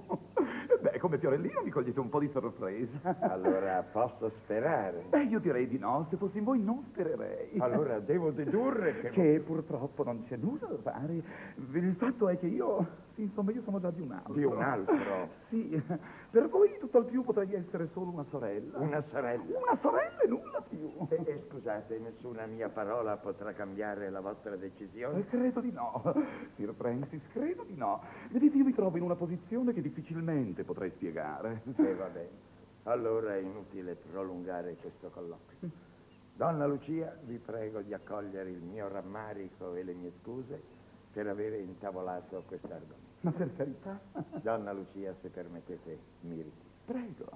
Beh, come fiorellino mi cogliete un po' di sorpresa. Allora posso sperare? Beh, io direi di no. Se fossi in voi non spererei. Allora devo dedurre che... Che purtroppo non c'è nulla da fare. Il fatto è che io, sì, insomma, io sono già di un altro. Di un altro? Sì, per voi tutto al più potrei essere solo una sorella. Una sorella? Una sorella e nulla più. E, e scusate, nessuna mia parola potrà cambiare la vostra decisione? Eh, credo di no, Sir Francis, credo di no. Vedete, io mi trovo in una posizione che difficilmente potrei spiegare. E va bene. Allora è inutile prolungare questo colloquio. Donna Lucia, vi prego di accogliere il mio rammarico e le mie scuse per avere intavolato quest'argomento. Ma per carità. Donna Lucia, se permettete, mi ritiro. Prego.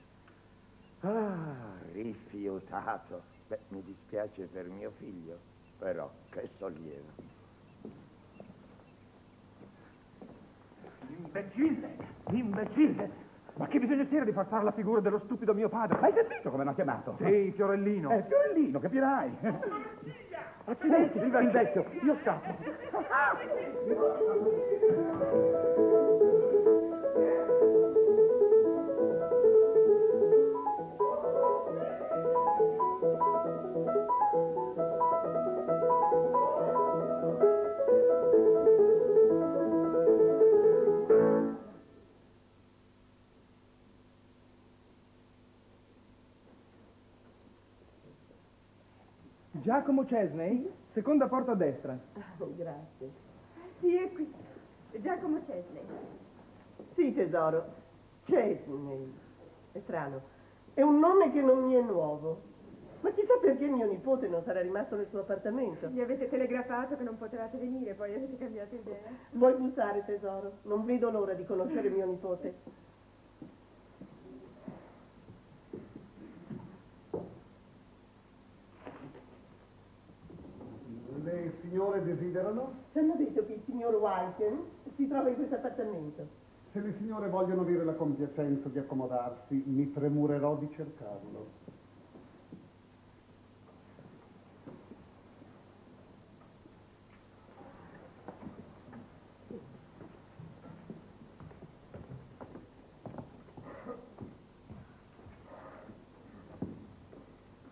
Ah, rifiutato. Beh, mi dispiace per mio figlio, però che sollievo. Imbecille! Imbecille! Ma che bisogno c'era di far fare la figura dello stupido mio padre? Hai sentito come mi ha chiamato? Sì, Fiorellino. Eh, fiorellino, capirai. Accidenti, il vecchio. Il vecchio. Io scappo. Giacomo Cesney, seconda porta a destra. Grazie. Sì, è qui. Giacomo Cesney. Sì, tesoro. Cesney. È strano. È un nome che non mi è nuovo. Ma chissà perché mio nipote non sarà rimasto nel suo appartamento. Gli avete telegrafato che non potevate venire, poi avete cambiato idea. Vuoi bussare, tesoro? Non vedo l'ora di conoscere mio nipote. Le signore desiderano? Ci hanno detto che il signor Walken si trova in questo appartamento. Se le signore vogliono avere la compiacenza di accomodarsi, mi premurerò di cercarlo.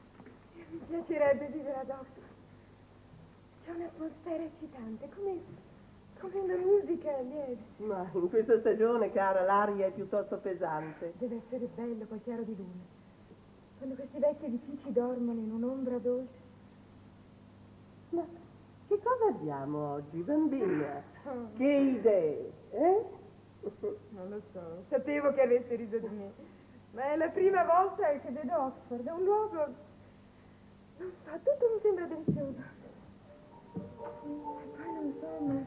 Mi piacerebbe vivere ad Oxford. C'è un'atmosfera eccitante, come Come una musica lieve. Ma in questa stagione, cara, l'aria è piuttosto pesante. Deve essere bello quel chiaro di luna. Quando questi vecchi edifici dormono in un'ombra dolce. Ma che cosa abbiamo oggi, bambina? Che idee, eh? Non lo so, sapevo che avesse riso di me. Ma è la prima volta che vedo Oxford. È un luogo... Non so, tutto mi sembra delizioso. E poi non so, ma...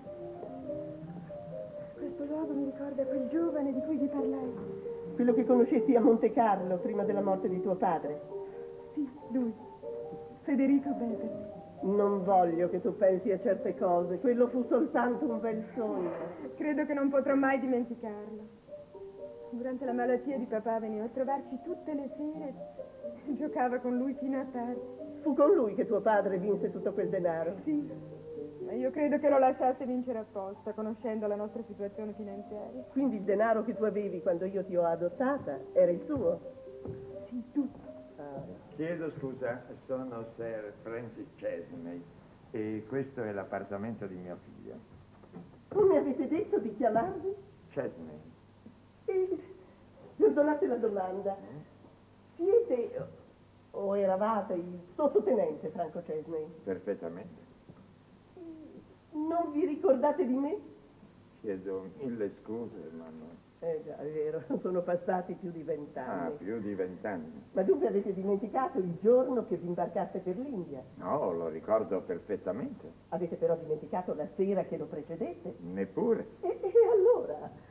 Questo luogo mi ricorda quel giovane di cui vi parlai. Quello che conoscesti a Monte Carlo prima della morte di tuo padre. Sì, lui. Federico Beverly. Non voglio che tu pensi a certe cose. Quello fu soltanto un bel sogno. Credo che non potrò mai dimenticarlo. Durante la malattia di papà veniva a trovarci tutte le sere e giocava con lui fino a tardi. Fu con lui che tuo padre vinse tutto quel denaro? Sì, ma io credo che lo lasciasse vincere apposta, conoscendo la nostra situazione finanziaria. Quindi il denaro che tu avevi quando io ti ho adottata era il suo? Sì, tutto. Ah. Chiedo scusa, sono Sir Francis Chesney e questo è l'appartamento di mio figlio. Come avete detto di chiamarvi? Chesney. E, perdonate la domanda, siete o eravate il sottotenente Franco Chesney? Perfettamente. Non vi ricordate di me? Chiedo mille scuse, ma no. Eh già, è vero, sono passati più di vent'anni. Ah, più di vent'anni. Ma dunque avete dimenticato il giorno che vi imbarcaste per l'India? No, lo ricordo perfettamente. Avete però dimenticato la sera che lo precedette? Neppure. E, e allora?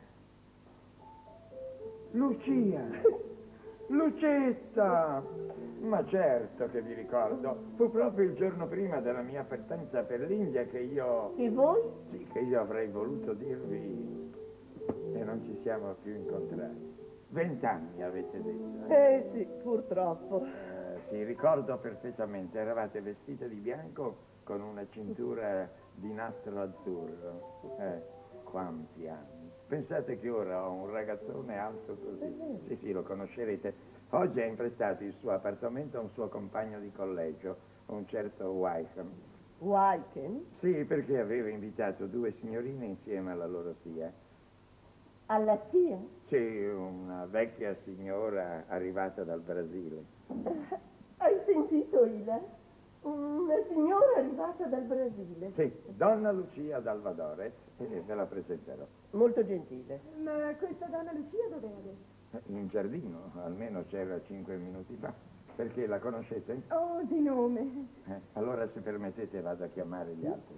Lucia! Lucetta! Ma certo che vi ricordo. Fu proprio il giorno prima della mia partenza per l'India che io... E voi? Sì, che io avrei voluto dirvi e non ci siamo più incontrati. Vent'anni avete detto. Eh, eh sì, purtroppo. Eh, sì, ricordo perfettamente. Eravate vestite di bianco con una cintura di nastro azzurro. Eh, quanti anni. Pensate che ora ho un ragazzone alto così. Sì, sì, lo conoscerete. Oggi ha imprestato il suo appartamento a un suo compagno di collegio, un certo Wycombe. Wycombe? Sì, perché aveva invitato due signorine insieme alla loro tia. Alla tia? Sì, una vecchia signora arrivata dal Brasile. Hai sentito, Ila? Una signora arrivata dal Brasile. Sì, donna Lucia Dalvadore, e ve la presenterò. Molto gentile. Ma questa donna Lucia dov'è adesso? In giardino, almeno c'era cinque minuti fa. Perché la conoscete? Oh, di nome. Eh, allora, se permettete, vado a chiamare gli altri.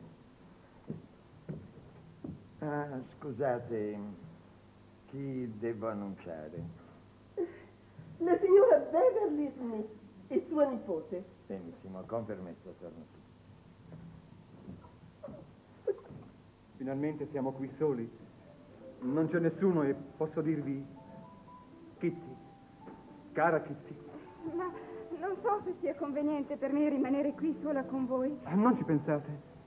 Ah, scusate, chi devo annunciare? La signora Beverly Smith e sua nipote. Benissimo, con permesso, torno su. Finalmente siamo qui soli. Non c'è nessuno e posso dirvi... Kitty, cara Kitty. Ma non so se sia conveniente per me rimanere qui sola con voi. Ah, non ci pensate.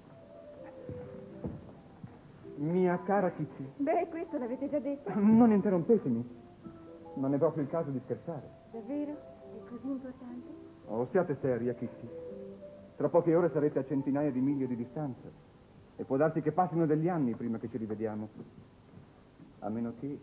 Mia cara Kitty. Beh, questo l'avete già detto. Non interrompetemi. Non è proprio il caso di scherzare. Davvero? È così importante? Oh, siate seria, Kitty. Tra poche ore sarete a centinaia di miglia di distanza. E può darsi che passino degli anni prima che ci rivediamo. A meno che...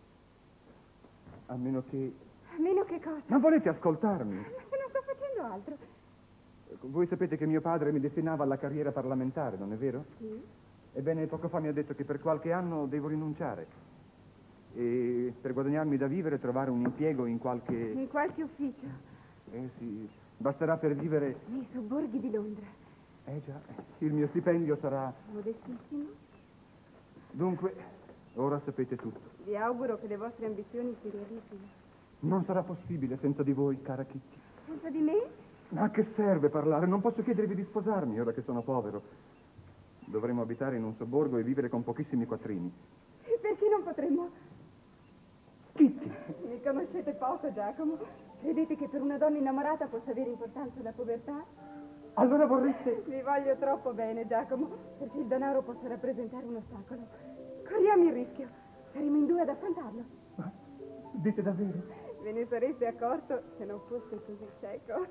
A meno che... A meno che cosa? Ma volete ascoltarmi? Ma se non sto facendo altro. Voi sapete che mio padre mi destinava alla carriera parlamentare, non è vero? Sì. Ebbene, poco fa mi ha detto che per qualche anno devo rinunciare. E per guadagnarmi da vivere trovare un impiego in qualche... In qualche ufficio. Eh sì, basterà per vivere... Nei sobborghi di Londra. Eh già, il mio stipendio sarà... Modestissimo. Dunque, ora sapete tutto. Vi auguro che le vostre ambizioni si realizzino. Non sarà possibile senza di voi, cara Kitty. Senza di me? Ma a che serve parlare? Non posso chiedervi di sposarmi ora che sono povero. Dovremmo abitare in un sobborgo e vivere con pochissimi quattrini. E perché non potremmo? Kitty! Mi conoscete poco, Giacomo. Credete che per una donna innamorata possa avere importanza la povertà? Allora vorreste... Vi voglio troppo bene, Giacomo, perché il denaro possa rappresentare un ostacolo. Corriamo il rischio. Saremo in due ad affrontarlo. Ma dite davvero? Ve ne sareste accorto se non fosse così cieco.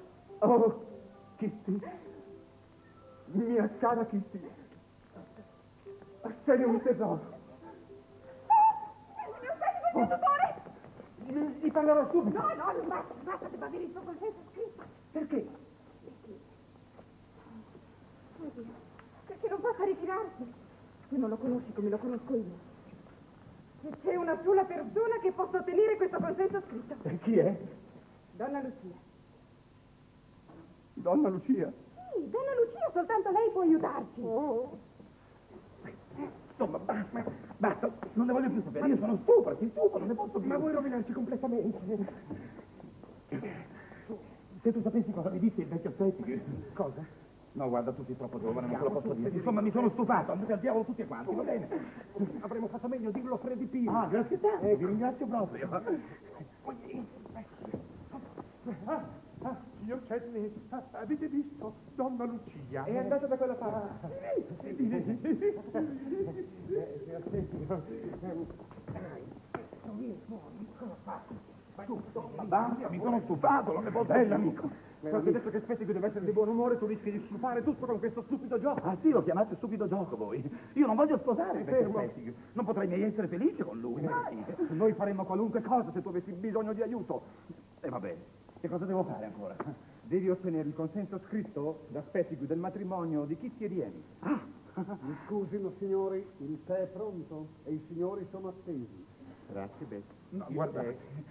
Oh, Kitty. Mia cara Kitty. Sei un tesoro. Signor Spettigo, il dottore! Gli, gli parlerò subito. No, no, non basta, basta, devo avere il suo consenso scritto. Perché? Oddio, perché non possa ritirarsi. Tu non lo conosci come lo conosco io. E c'è una sola persona che possa ottenere questo consenso scritto. E chi è? Donna Lucia. Donna Lucia? Sì, Donna Lucia, soltanto lei può aiutarci. Oh. Insomma, basta, basta, non ne voglio più sapere. Io sono stupro, ti stupro, non ne posso più. Ma vuoi rovinarci completamente? Se tu sapessi cosa mi disse il vecchio Spettigo. Cosa? No, guarda, tu sei troppo giovane, non te lo posso dire. Insomma, mi sono stufato, andate al diavolo tutti quanti, va bene? Avremmo fatto meglio dirlo a Freddy Pino. Ah, grazie tanto, eh, vi ringrazio proprio. Ah, ah, signor Cesney, ah, avete visto Donna Lucia? È andata da quella parte. Sì, sì, sì. Basta, mi sono stufato, non ne posso Bella, amico. Quando hai detto che Spettigo deve essere di buon umore, tu rischi di stufare tutto con questo stupido gioco. Ah sì, lo chiamate stupido gioco voi. Io non voglio sposare il vecchio Spettigo. Non potrei mai essere felice con lui, mai. Noi faremmo qualunque cosa se tu avessi bisogno di aiuto. E va bene. Che cosa devo fare ancora? Devi ottenere il consenso scritto da Spettigo del matrimonio di Kitty e di Amy. Ah, mi scusino signori, il tè è pronto e i signori sono attesi. Grazie, Betty. No, guarda.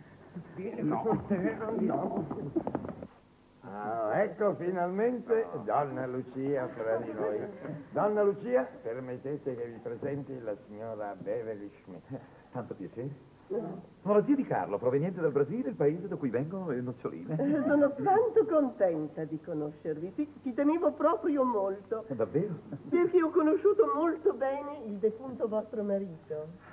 No, no. Ah, ecco finalmente Donna Lucia fra di noi. Donna Lucia, permettete che vi presenti la signora Beverly Schmidt. Tanto piacere. Sono la zia di Carlo, proveniente dal Brasile, il paese da cui vengono le noccioline. Sono tanto contenta di conoscervi. Ci, ci tenevo proprio molto. Davvero? Perché ho conosciuto molto bene il defunto vostro marito.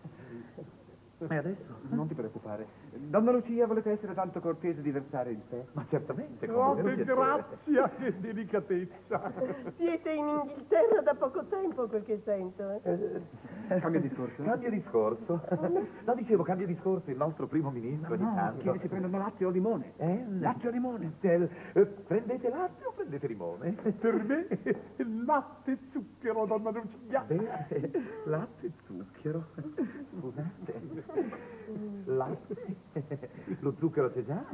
E adesso? Non ti preoccupare. Donna Lucia, volete essere tanto cortese di versare il tè? Ma certamente, con Oh, vero che piacere. grazia, che delicatezza. Siete in Inghilterra da poco tempo, quel che sento. Eh? Eh, Cambia discorso. Cambia discorso. No, dicevo, cambia discorso il nostro primo ministro ogni No, tanto. chiedi se prendono latte o limone. Eh? Latte o limone? Eh, eh, prendete latte o prendete limone? Per me, latte e zucchero, Donna Lucia. Beh, latte e zucchero. Scusate. Latte. Lo zucchero c'è già?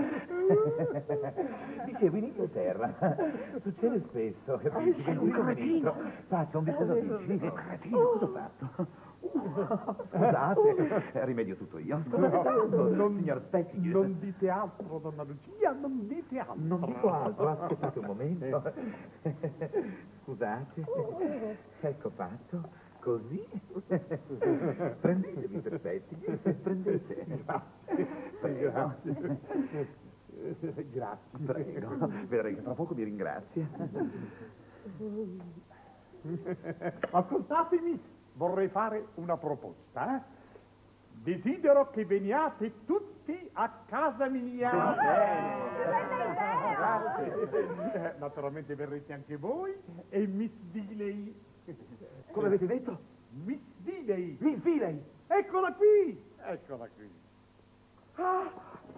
Dicevo, in Inghilterra succede spesso, capisci, che il primo ministro faccia un dispositivo. Cosa ho fatto? Scusate, rimedio tutto io. Scusate tanto, non, signor Spettigo. Non dite altro, Donna Lucia, non dite altro. Non dico altro, aspettate un momento. Scusate. Ecco fatto. Così? Prendetevi per Spettigo, prendete. Grazie. Prego. Grazie. Grazie. Prego. Vedrei che tra poco mi ringrazia. Ascoltatemi, vorrei fare una proposta. Eh? Desidero che veniate tutti a casa mia. Grazie. Eh, naturalmente verrete anche voi e Miss Diley. Come avete detto? Miss Diley. Miss Diley. Eccola qui. Eccola qui. Ah.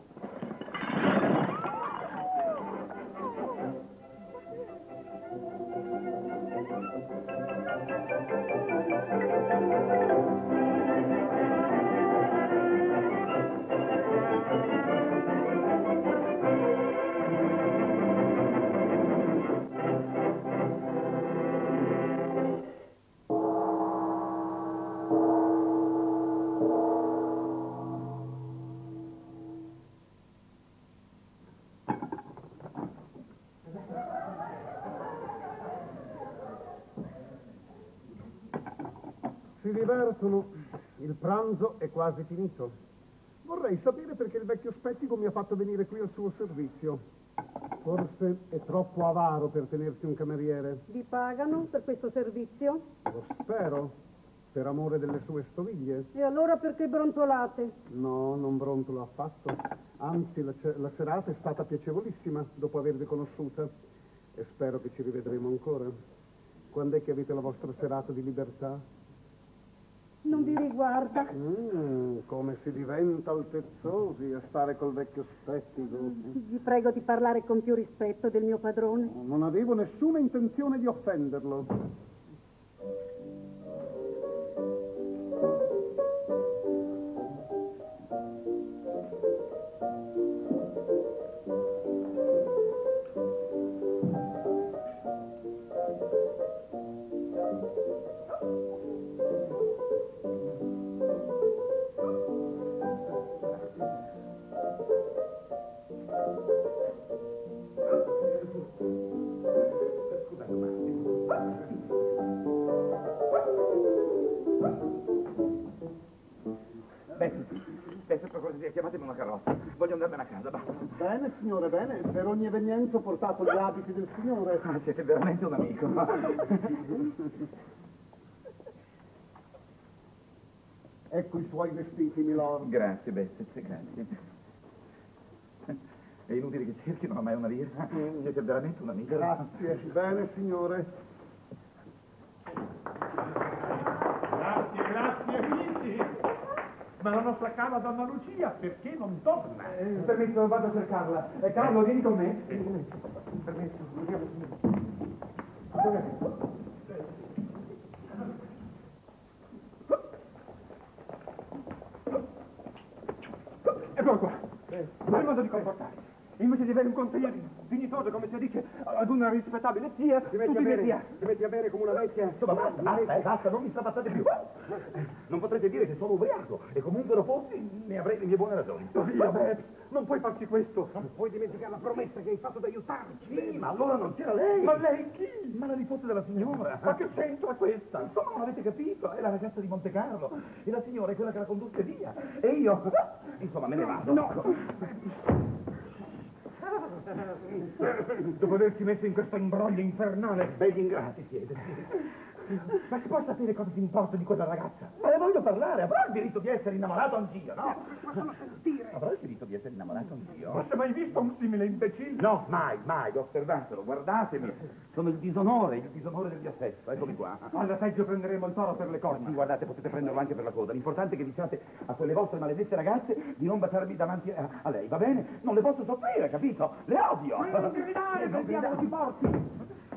Si divertono. Il pranzo è quasi finito. Vorrei sapere perché il vecchio Spettigo mi ha fatto venire qui al suo servizio. Forse è troppo avaro per tenersi un cameriere. Vi pagano per questo servizio? Lo spero. Per amore delle sue stoviglie. E allora perché brontolate? No, non brontolo affatto. Anzi, la, la serata è stata piacevolissima dopo avervi conosciuta. E spero che ci rivedremo ancora. Quando è che avete la vostra serata di libertà? Non vi riguarda. Mm, come si diventa altezzosi a stare col vecchio Spettigo. Vi prego di parlare con più rispetto del mio padrone. Non avevo nessuna intenzione di offenderlo. Scusate un attimo. Beh, beh, per cortesia, chiamatemi una carrozza. Voglio andarmene a casa, basta. Bene, signore, bene. Per ogni evenienza ho portato gli abiti del signore. Ah, siete veramente un amico. Ecco i suoi vestiti, milord. Grazie, Bessez, grazie. È inutile che cerchi, non ho mai una lira. Siete veramente un amico. Grazie. Bene, signore. Grazie, grazie, amici. Ma la nostra cara donna Lucia, perché non torna? Eh, permesso, vado a cercarla. Eh, Carlo, vieni con me. Permesso, andiamo, signore. Dov'è? Eccolo qua. Ma il modo di comportarsi. Invece di avere un consigliere dignitoso, come si dice, ad una rispettabile zia, Ti metti, tu a bere, via. ti metti a bere come una vecchia. Insomma, basta, basta, eh, basta, non mi stravazzate più. Non potrete dire che sono ubriaco e comunque lo fossi ne avrei le mie buone ragioni. Via, Beb, non puoi farci questo. Non puoi dimenticare la promessa che hai fatto di aiutarci. Sì, ma allora non c'era lei. Ma lei chi? Ma la nipote della signora. Ma che c'entra questa? Insomma, non avete capito, è la ragazza di Monte Carlo e la signora è quella che la condusse via. E io, insomma, me ne vado. No. Dopo averci messo in questo imbroglio infernale. Begli ingrati siete. Ma che puoi sapere cosa ti importa di quella ragazza? Ma ne voglio parlare, avrò il diritto di essere innamorato anch'io, no? Ma sono sentire. Avrò il diritto di essere innamorato anch'io? Ma hai mai visto un simile imbecille? No, mai, mai, osservatelo, guardatemi. Sono il disonore, il disonore del mio sesso, eccomi qua. Alla peggio prenderemo il toro per le Sì, corna. guardate, potete prenderlo anche per la coda. L'importante è che diciate a quelle vostre maledette ragazze di non baciarmi davanti a, a lei, va bene? Non le posso soffrire, capito? Le odio! Ma non gridare, non vediamo gridare. ti porti!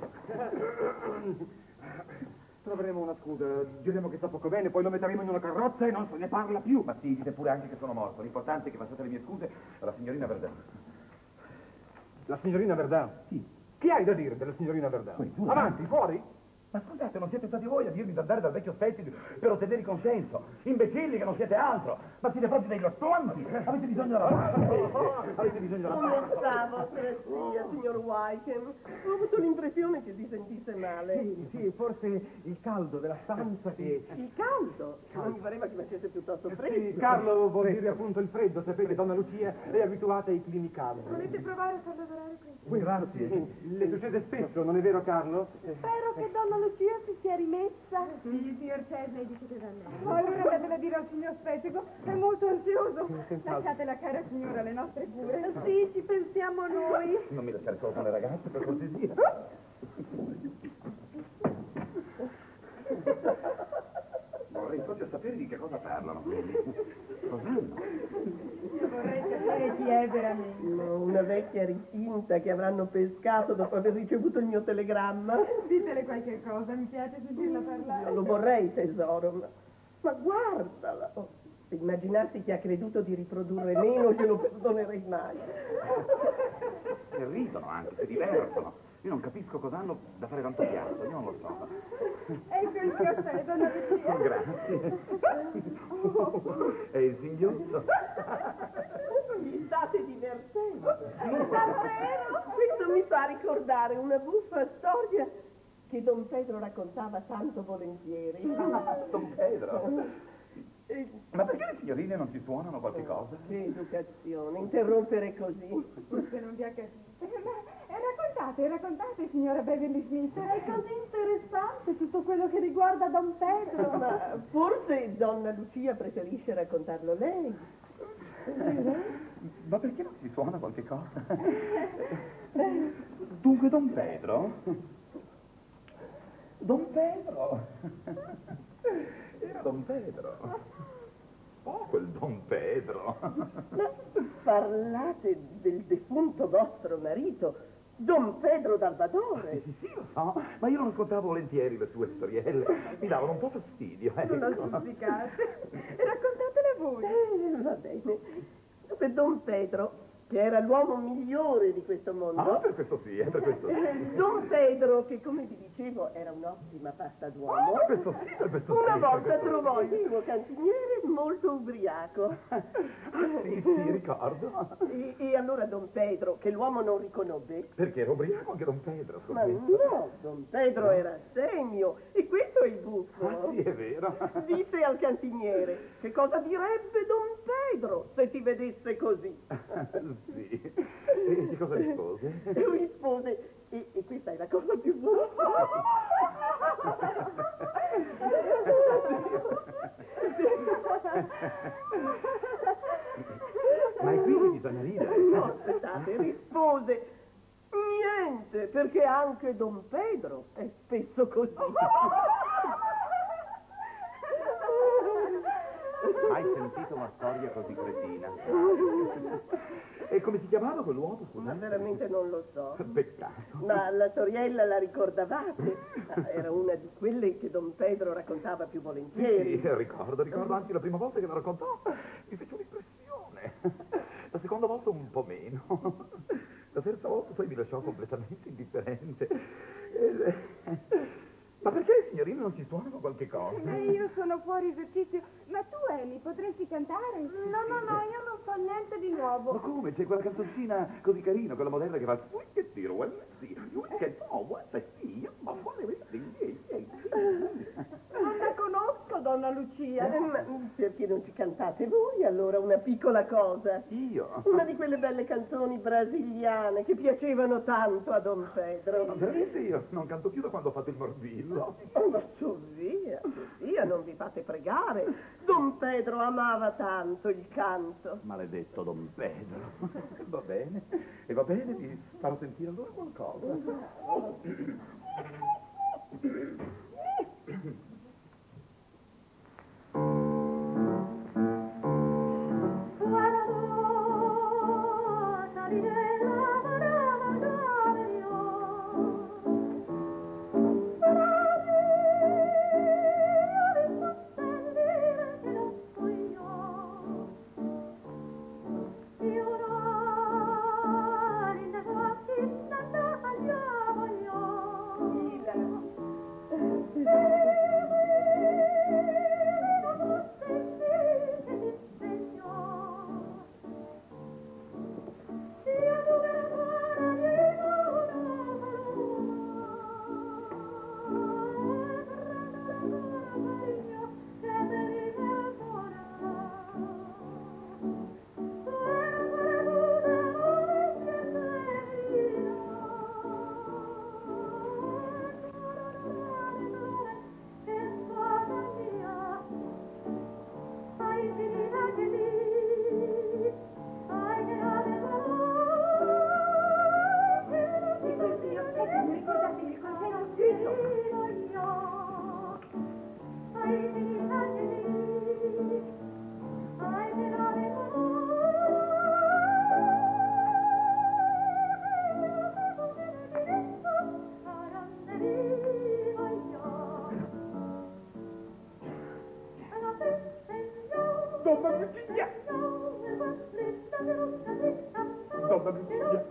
Troveremo una scusa, diremo che sta poco bene, poi lo metteremo in una carrozza e non se ne parla più. Ma sì, dite pure anche che sono morto. L'importante è che passate le mie scuse alla signorina Verdun. La signorina Verdun? Sì. Che hai da dire della signorina Verdun? Poi tu, Avanti, fuori! Ma scusate, non siete stati voi a dirmi di andare dal vecchio Spettico per ottenere il consenso? Imbecilli che non siete altro! Ma siete proprio dei grossolti! Avete bisogno della parte! Avete bisogno della Come parte! sta vostra zia, signor Wychem? Ho avuto l'impressione che si sentisse male. Sì, sì, forse il caldo della stanza che... Il caldo? Non mi pareva che facesse piuttosto Sì, freddo. Carlo vuol dire appunto il freddo, sapete, donna Lucia è abituata ai climi caldi. Volete provare a far lavorare qui? Grazie. Le succede spesso, non è vero Carlo? Spero che donna Lucia si sia rimessa. Sì, signor Cesney, dice che va bene. Oh, allora andatela a dire al signor Spettico, è molto ansioso. Lasciate la cara signora alle nostre cure. Sì, ci pensiamo noi. Non mi lasciare solo con le ragazze, per cortesia. Vorrei proprio sapere di che cosa parlano. Cos'hanno? Vorrei sapere chi è veramente. No, una vecchia ritinta che avranno pescato dopo aver ricevuto il mio telegramma. Ditele qualche cosa, mi piace sentirla parlare. Non lo vorrei, tesoro, ma, ma guardala. Oh, se immaginassi che ha creduto di riprodurre meno, glielo perdonerei mai. E ridono anche, si divertono. Io non capisco cosa hanno da fare tanto piatto, io non lo so. Ecco il caffè, donna Lucia. Grazie. È il singhiozzo. Vi state divertendo. Davvero? Questo mi fa ricordare una buffa storia che Don Pedro raccontava tanto volentieri. Don Pedro. Ma perché le signorine non ci suonano qualche cosa? Che educazione, interrompere così. Forse non vi ha capito. Ma eh, raccontate, raccontate, signora Beverly Smith. È così interessante tutto quello che riguarda Don Pedro. Ma forse donna Lucia preferisce raccontarlo lei. Ma perché non si suona qualche cosa? Dunque, Don Pedro? Don Pedro? Era Don Pedro. Oh, quel Don Pedro. Ma parlate del defunto vostro marito, Don Pedro d'Albadore. Sì, sì, lo so, ma io non ascoltavo volentieri le sue storielle. Mi davano un po' fastidio, ecco. Non stuzzicate. E raccontatele voi. Eh, va bene. Per Don Pedro che era l'uomo migliore di questo mondo. Ah, per questo sì, eh, per questo sì. Don Pedro, che come vi dicevo era un'ottima pasta d'uomo, Ah, per questo sì, per questo una sì, volta per questo trovò sì. il suo cantiniere molto ubriaco. Sì, sì, ricordo. E, e allora Don Pedro, che l'uomo non riconobbe, Perché era ubriaco anche Don Pedro, ma scorretto. no, Don Pedro era segno, e questo è il buffo. Ah, sì, è vero. Disse al cantiniere, che cosa direbbe Don Pedro se ti vedesse così? Sì. E che cosa rispose? E lui rispose, e, e questa è la cosa più buffa. Ma è qui che bisogna ridere. No, aspettate, rispose, niente, perché anche Don Pedro è spesso così. Mai sentito una storia così cretina? E come si chiamava quell'uomo, Ma scusate? veramente non lo so. Peccato. Ma la storiella la ricordavate? Ah, era una di quelle che Don Pedro raccontava più volentieri. Sì, ricordo, ricordo anche la prima volta che la raccontò, mi fece un'impressione. La seconda volta un po' meno. La terza volta poi mi lasciò completamente indifferente. Eh, Ma perché le signorine non ci suonano qualche cosa? Eh, io sono fuori esercizio. Ma tu, Amy, potresti cantare? No, no, no, io non so niente di nuovo. Ma come? C'è quella canzoncina così carina, quella moderna che fa che tiro, sì, che no, sì, ma vuole Non la conosco, donna Lucia. Eh, ma perché non ci cantate voi allora una piccola cosa? Io? Una di quelle belle canzoni brasiliane che piacevano tanto a Don Pedro. Ma veramente io non canto più da quando ho fatto il morbillo. Oh, ma su via, su via, non vi fate pregare. Don Pedro amava tanto il canto. Maledetto Don Pedro. Va bene, e va bene, vi farò sentire allora qualcosa. Donna Lucia! Donna Lucia!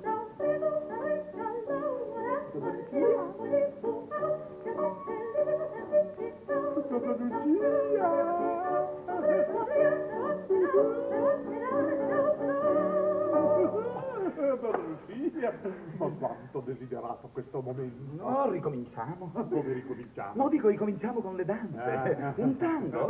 Ma quanto desiderato questo momento! No, ricominciamo. Dove ricominciamo? No, dico, ricominciamo con le danze. Ah. Un tango.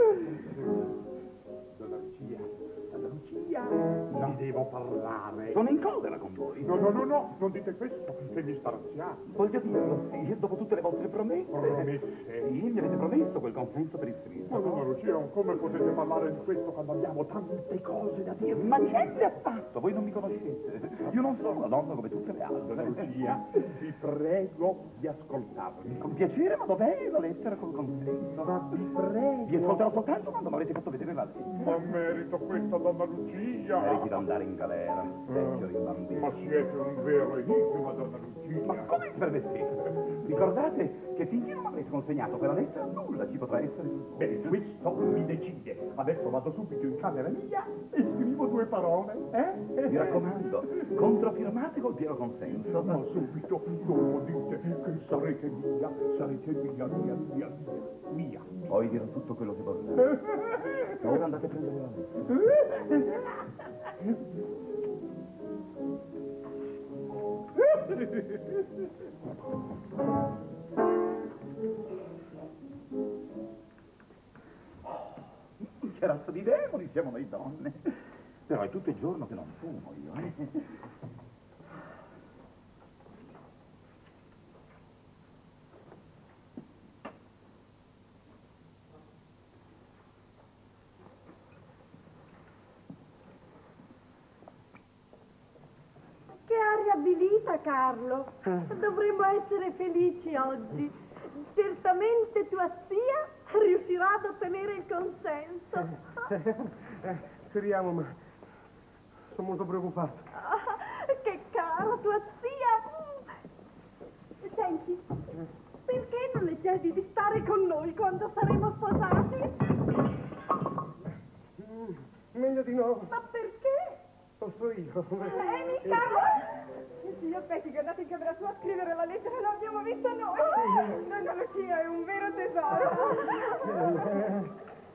Donna Lucia, Donna Lucia. vi devo parlare. Sono in collera con voi. No, no, no, no, non dite questo, che mi straziate. Voglio dirlo, sì, dopo tutte le vostre promesse. Promesse? Sì, mi avete promesso quel consenso per iscritto. Ma donna Lucia, come potete parlare di questo quando abbiamo tante cose da dirvi? Ma niente affatto, voi non mi conoscete. Io non sono una donna come tutte le Donna altre. Lucia, vi prego di ascoltarmi. Con piacere, ma dov'è la lettera col consenso? Ma vi prego. Vi ascolterò soltanto quando mi avrete fatto vedere la lettera. Ma merito questo, donna Lucia. Meriti di andare in galera, vecchio rimbambito. Ma siete un vero enigma, donna Lucia. Ma come mi permettete? Ricordate che finché non avrete consegnato quella lettera, nulla ci potrà essere. Beh, questo mi decide. Adesso vado subito in camera mia e scrivo due parole, eh? Mi raccomando, controfirmate col pieno consenso. Ma subito, dopo dite che sarete mia, sarete mia, mia, mia, mia, mia. Poi dirò tutto quello che vorrete. Ora andate a prendere la lettera. Che razza di demoni siamo noi donne. Però è tutto il giorno che non fumo io, eh. Che aria avvilita, Carlo. Dovremmo essere felici oggi. Certamente tua zia riuscirà ad ottenere il consenso. Eh, speriamo, ma sono molto preoccupato. Ah, che cara tua zia. Senti, perché non le chiedi di stare con noi quando saremo sposati? Mm, meglio di no. Ma perché? Posso io? Vieni, Carlo! Signor Petty, che è andato in camera sua a scrivere la lettera e l'abbiamo vista noi. Sì. Donna Lucia è un vero tesoro.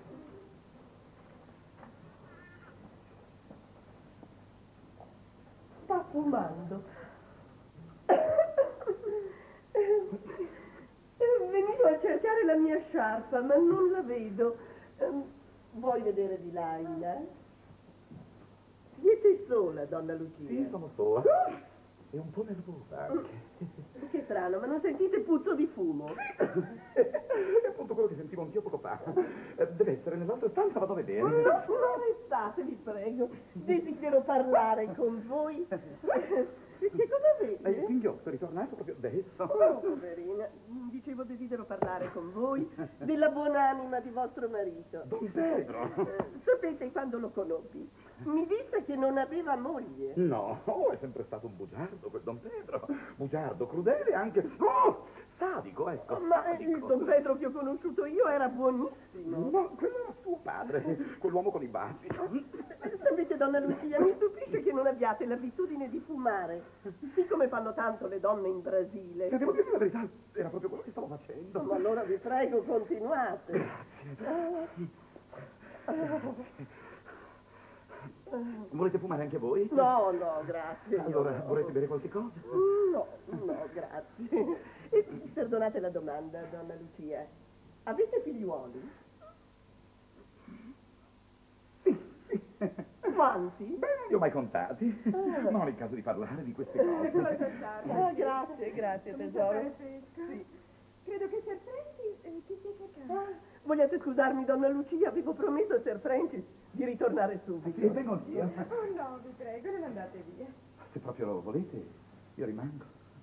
Sta fumando. Venivo a cercare la mia sciarpa, ma non la vedo. Vuoi vedere di là, in là? Siete sola, donna Lucia? Sì, sono sola. E un po' nervosa anche. Che strano, ma non sentite puzzo di fumo? È appunto quello che sentivo anch'io poco fa. Eh, Deve essere nell'altra stanza, vado a vedere. No, non restate, vi prego. Desidero parlare con voi. Che cosa Eh, avete? il singhiozzo è ritornato proprio adesso. Oh, poverina. Dicevo, desidero parlare con voi della buonanima di vostro marito. Don Pedro. Eh, sapete, quando lo conobbi, mi disse che non aveva moglie. No, oh, è sempre stato un bugiardo quel Don Pedro. Bugiardo, crudele e anche... Oh, sadico, ecco. Ma sadico. il Don Pedro che ho conosciuto io era buonissimo. No, quello era suo padre, quell'uomo con i baffi. Sapete, donna Lucia, mi stupisce che non abbiate l'abitudine di fumare, siccome fanno tanto le donne in Brasile. Se devo dire la verità, era proprio quello che stavo facendo. Ma allora vi prego, continuate. Grazie. Volete fumare anche voi? No, no, grazie. Allora, no. vorrete bere qualche cosa? No, no, grazie. E, perdonate la domanda, donna Lucia. Avete figliuoli? Quanti? Beh, non li ho mai contati. Ah. Non è il caso di parlare di queste cose. Ah, grazie, grazie, tesoro. Sì. Credo che Sir Francis eh, ti stia cercando. Ah, vogliate scusarmi, donna Lucia? Avevo promesso a Sir Francis di ritornare subito. E vengo anch'io. Oh no, vi prego, non andate via. Se proprio lo volete, io rimango.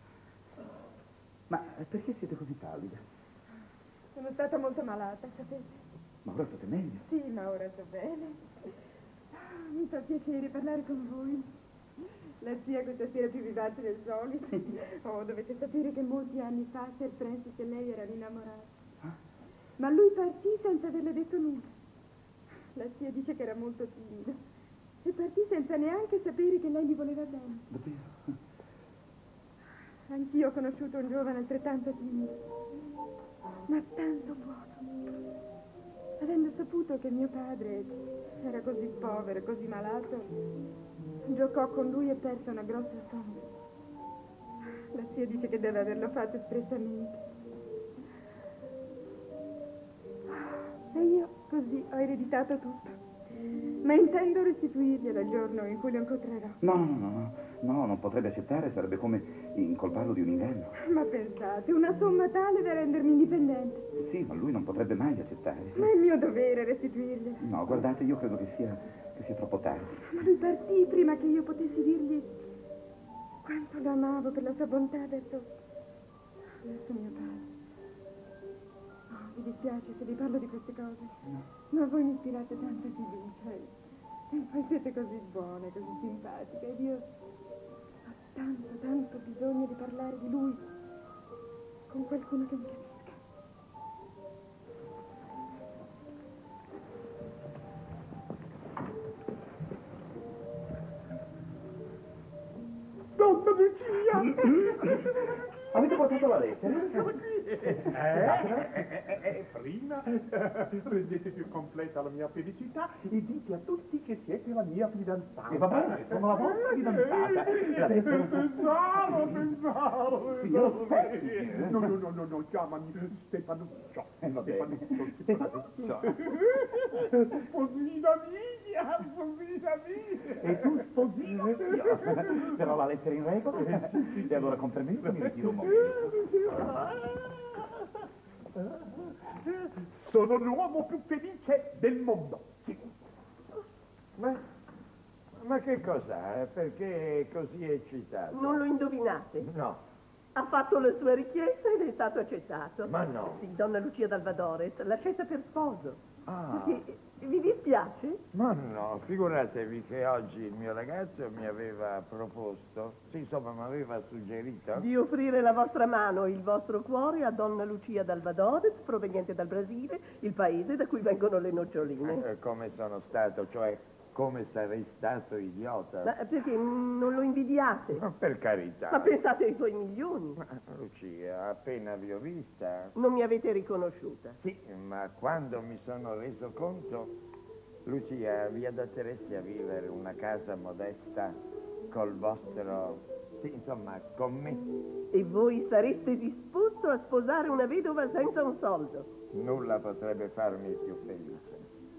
Ma perché siete così pallida? Sono stata molto malata, sapete? Ma ora state meglio. Sì, ma ora sto bene. Ah, mi fa piacere parlare con voi. La zia questa sera è più vivace del solito. Oh, dovete sapere che molti anni fa Sir Francis e lei erano innamorati. Ma lui partì senza averle detto nulla. La zia dice che era molto timido. E partì senza neanche sapere che lei gli voleva bene. Davvero? Anch'io ho conosciuto un giovane altrettanto timido, ma tanto buono. Avendo saputo che mio padre era così povero e così malato, giocò con lui e perse una grossa somma. La zia dice che deve averlo fatto espressamente. E io così ho ereditato tutto. Ma intendo restituirglielo il giorno in cui lo incontrerò. No, no, no, no, no, non potrebbe accettare, sarebbe come incolparlo di un inganno. Ma pensate, una somma tale da rendermi indipendente. Sì, ma lui non potrebbe mai accettare. Ma è mio dovere restituirglielo. No, guardate, io credo che sia, che sia troppo tardi. Ma lui partì prima che io potessi dirgli quanto lo amavo per la sua bontà verso, verso mio padre. Oh, vi dispiace se vi parlo di queste cose? No. Ma voi mi ispirate tanta fiducia e, e poi siete così buone, così simpatiche ed io ho tanto, tanto bisogno di parlare di lui con qualcuno che mi capisca. Donna Lucia! Avete portato la lettera? Eh, eh, eh, eh, prima rendete più completa la mia felicità e dite a tutti che siete la mia fidanzata. E va bene, sono la vostra fidanzata. La lettera... Pensavo, pensavo, Signor pensavo. No, no, no, no, no, chiamami Stefanuccio. Eh, va bene. Stefanuccio. Sposina mia, sposina mia. E tu sposino io. Però la lettera in regola? E allora con permesso mi ritiro un momento. Sono l'uomo più felice del mondo, sì. Ma, ma che cos'ha? Perché è così eccitato? Non lo indovinate? No. Ha fatto la sua richiesta ed è stato accettato. Ma no. Sì, donna Lucia Dalvadores l'accetta per sposo. Ah. Sì, vi dispiace? Ma no, figuratevi che oggi il mio ragazzo mi aveva proposto, sì, insomma, mi aveva suggerito Di offrire la vostra mano e il vostro cuore a donna Lucia Dalvadores, proveniente dal Brasile, il paese da cui vengono le noccioline. eh, come sono stato, cioè come sarei stato idiota. Ma perché non lo invidiate? Ma per carità. Ma pensate ai suoi milioni. Ma, Lucia, appena vi ho vista. Non mi avete riconosciuta. Sì, ma quando mi sono reso conto, Lucia, vi adattereste a vivere una casa modesta col vostro, sì, insomma, con me. E voi sareste disposto a sposare una vedova senza un soldo? Nulla potrebbe farmi più felice.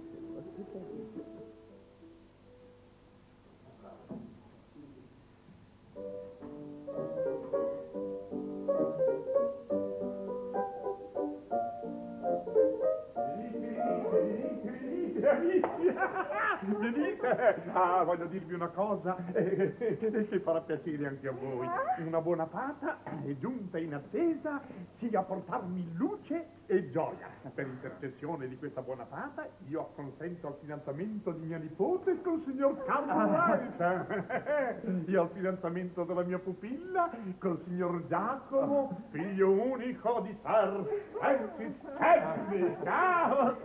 Venite! Ah, voglio dirvi una cosa eh, eh, che farà piacere anche a voi. Una buona fata è giunta in attesa sia a portarmi luce e gioia. Per intercessione di questa buona fata io acconsento al fidanzamento di mia nipote col signor Carlo White. Io al fidanzamento della mia pupilla col signor Giacomo, figlio unico di Sir Francis Stanley. Ciao,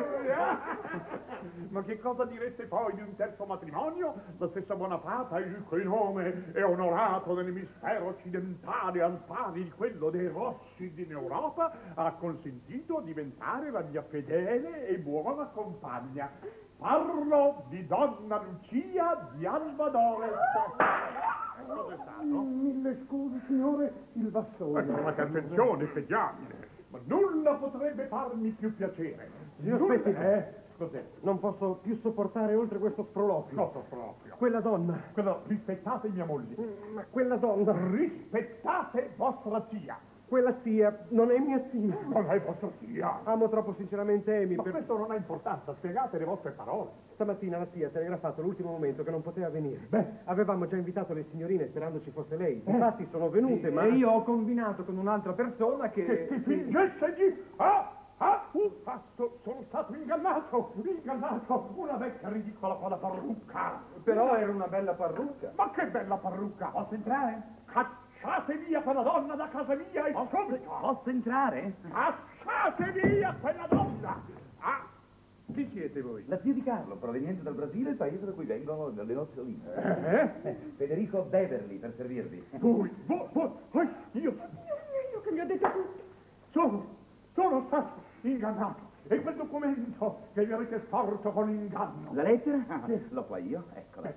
ma che cosa direste poi di un terzo matrimonio? La stessa Bonaparte, il cui nome è onorato nell'emisfero occidentale al pari di quello dei Rossi in Europa, ha consentito di diventare la mia fedele e buona compagna. Parlo di donna Lucia di Alvadores. Cos'è stato? Mille scuse, signore, il vassone. Ecco, ma che attenzione, fediamine. Ma nulla potrebbe farmi più piacere. Signor Nulla- aspetti. Eh, cos'è? Non posso più sopportare oltre questo sproloquio. Cosa proprio? Quella donna. Quello, rispettate mia moglie. Ma quella donna. Rispettate vostra zia. Quella zia non è mia zia. Non è vostra zia. Amo troppo sinceramente Amy Ma per... questo non ha importanza, spiegate le vostre parole. Stamattina la zia ha telegrafato all'ultimo momento che non poteva venire. Beh. Avevamo già invitato le signorine sperando ci fosse lei. Infatti sono venute, Sì, ma... E io ho combinato con un'altra persona che... Che ti fingesse di... Ah! Ah! Un fatto, sono stato ingannato! Ingannato! Una vecchia ridicola con la parrucca! Però era una bella parrucca. Ma che bella parrucca! Posso entrare? Cacciate via quella donna da casa mia e subito! Posso entrare? Cacciate via quella donna! Ah! Chi siete voi? La zia di Carlo, proveniente dal Brasile, il paese da cui vengono le noccioline. Eh? Eh, Federico Beverly, per servirvi. Voi, voi, voi, voi, io Io che mi ho detto tutto. sono, sono stato ingannato. E quel documento che vi avete storto con inganno. La lettera? Ah, l'ho qua io, eccola.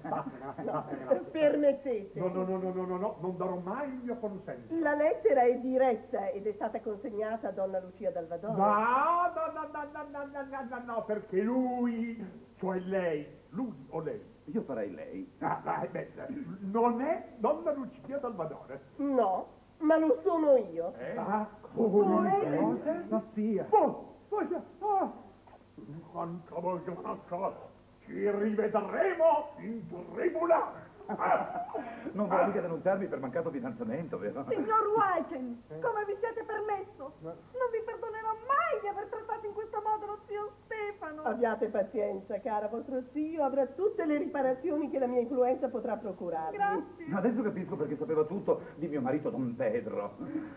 Permettete. No, no, no, no, no, no, no, non darò mai il mio consenso. La lettera è diretta ed è stata consegnata a donna Lucia Dalvadores. No, no, no, no, no, no, no, no, no, no, perché lui, cioè lei, lui o lei, Io farei lei. ah, dai, beh, non è donna Lucia Dalvadores. No, ma lo sono io. Eh? Ah, come? Cosa? La zia. Oh, voglio, oh, quanto voglio una cosa, ci rivedremo in tribunale. Non vuole mica denunciarmi per mancato fidanzamento, vero? Signor Wyken, come vi siete permesso? Non vi perdonerò mai di aver trattato in questo modo lo zio Stefano. Abbiate pazienza, cara, vostro zio avrà tutte le riparazioni che la mia influenza potrà procurarvi. Grazie. Adesso capisco perché sapeva tutto di mio marito Don Pedro.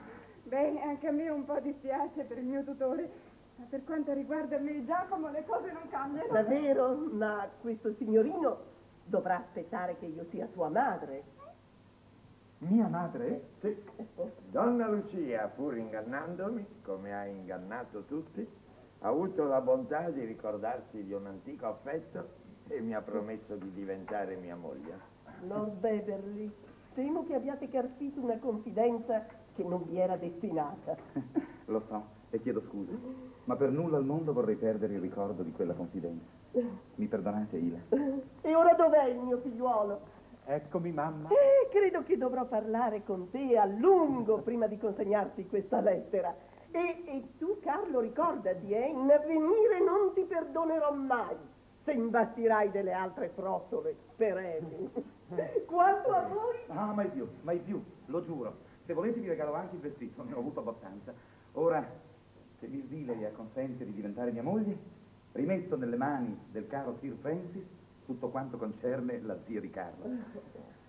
Beh, anche a me un po' dispiace per il mio tutore, ma per quanto riguarda me e Giacomo le cose non cambiano. Davvero? Ma questo signorino dovrà aspettare che io sia sua madre. Mia madre? Sì. Donna Lucia, pur ingannandomi, come ha ingannato tutti, ha avuto la bontà di ricordarsi di un antico affetto e mi ha promesso di diventare mia moglie. Lord Beverly, temo che abbiate carpito una confidenza che non vi era destinata. Lo so, e chiedo scusa, ma per nulla al mondo vorrei perdere il ricordo di quella confidenza. Mi perdonate, Ila? E ora dov'è il mio figliuolo? Eccomi, mamma. Eh, credo che dovrò parlare con te a lungo prima di consegnarti questa lettera. E, e tu, Carlo, ricordati, eh, in avvenire non ti perdonerò mai se imbastirai delle altre frottole per Amy. Quanto a voi... Ah, mai più, mai più, lo giuro. Se volete vi regalo anche il vestito, ne ho avuto abbastanza. Ora, se Miss Diley acconsente di diventare mia moglie, rimetto nelle mani del caro Sir Francis tutto quanto concerne la zia di Carlo.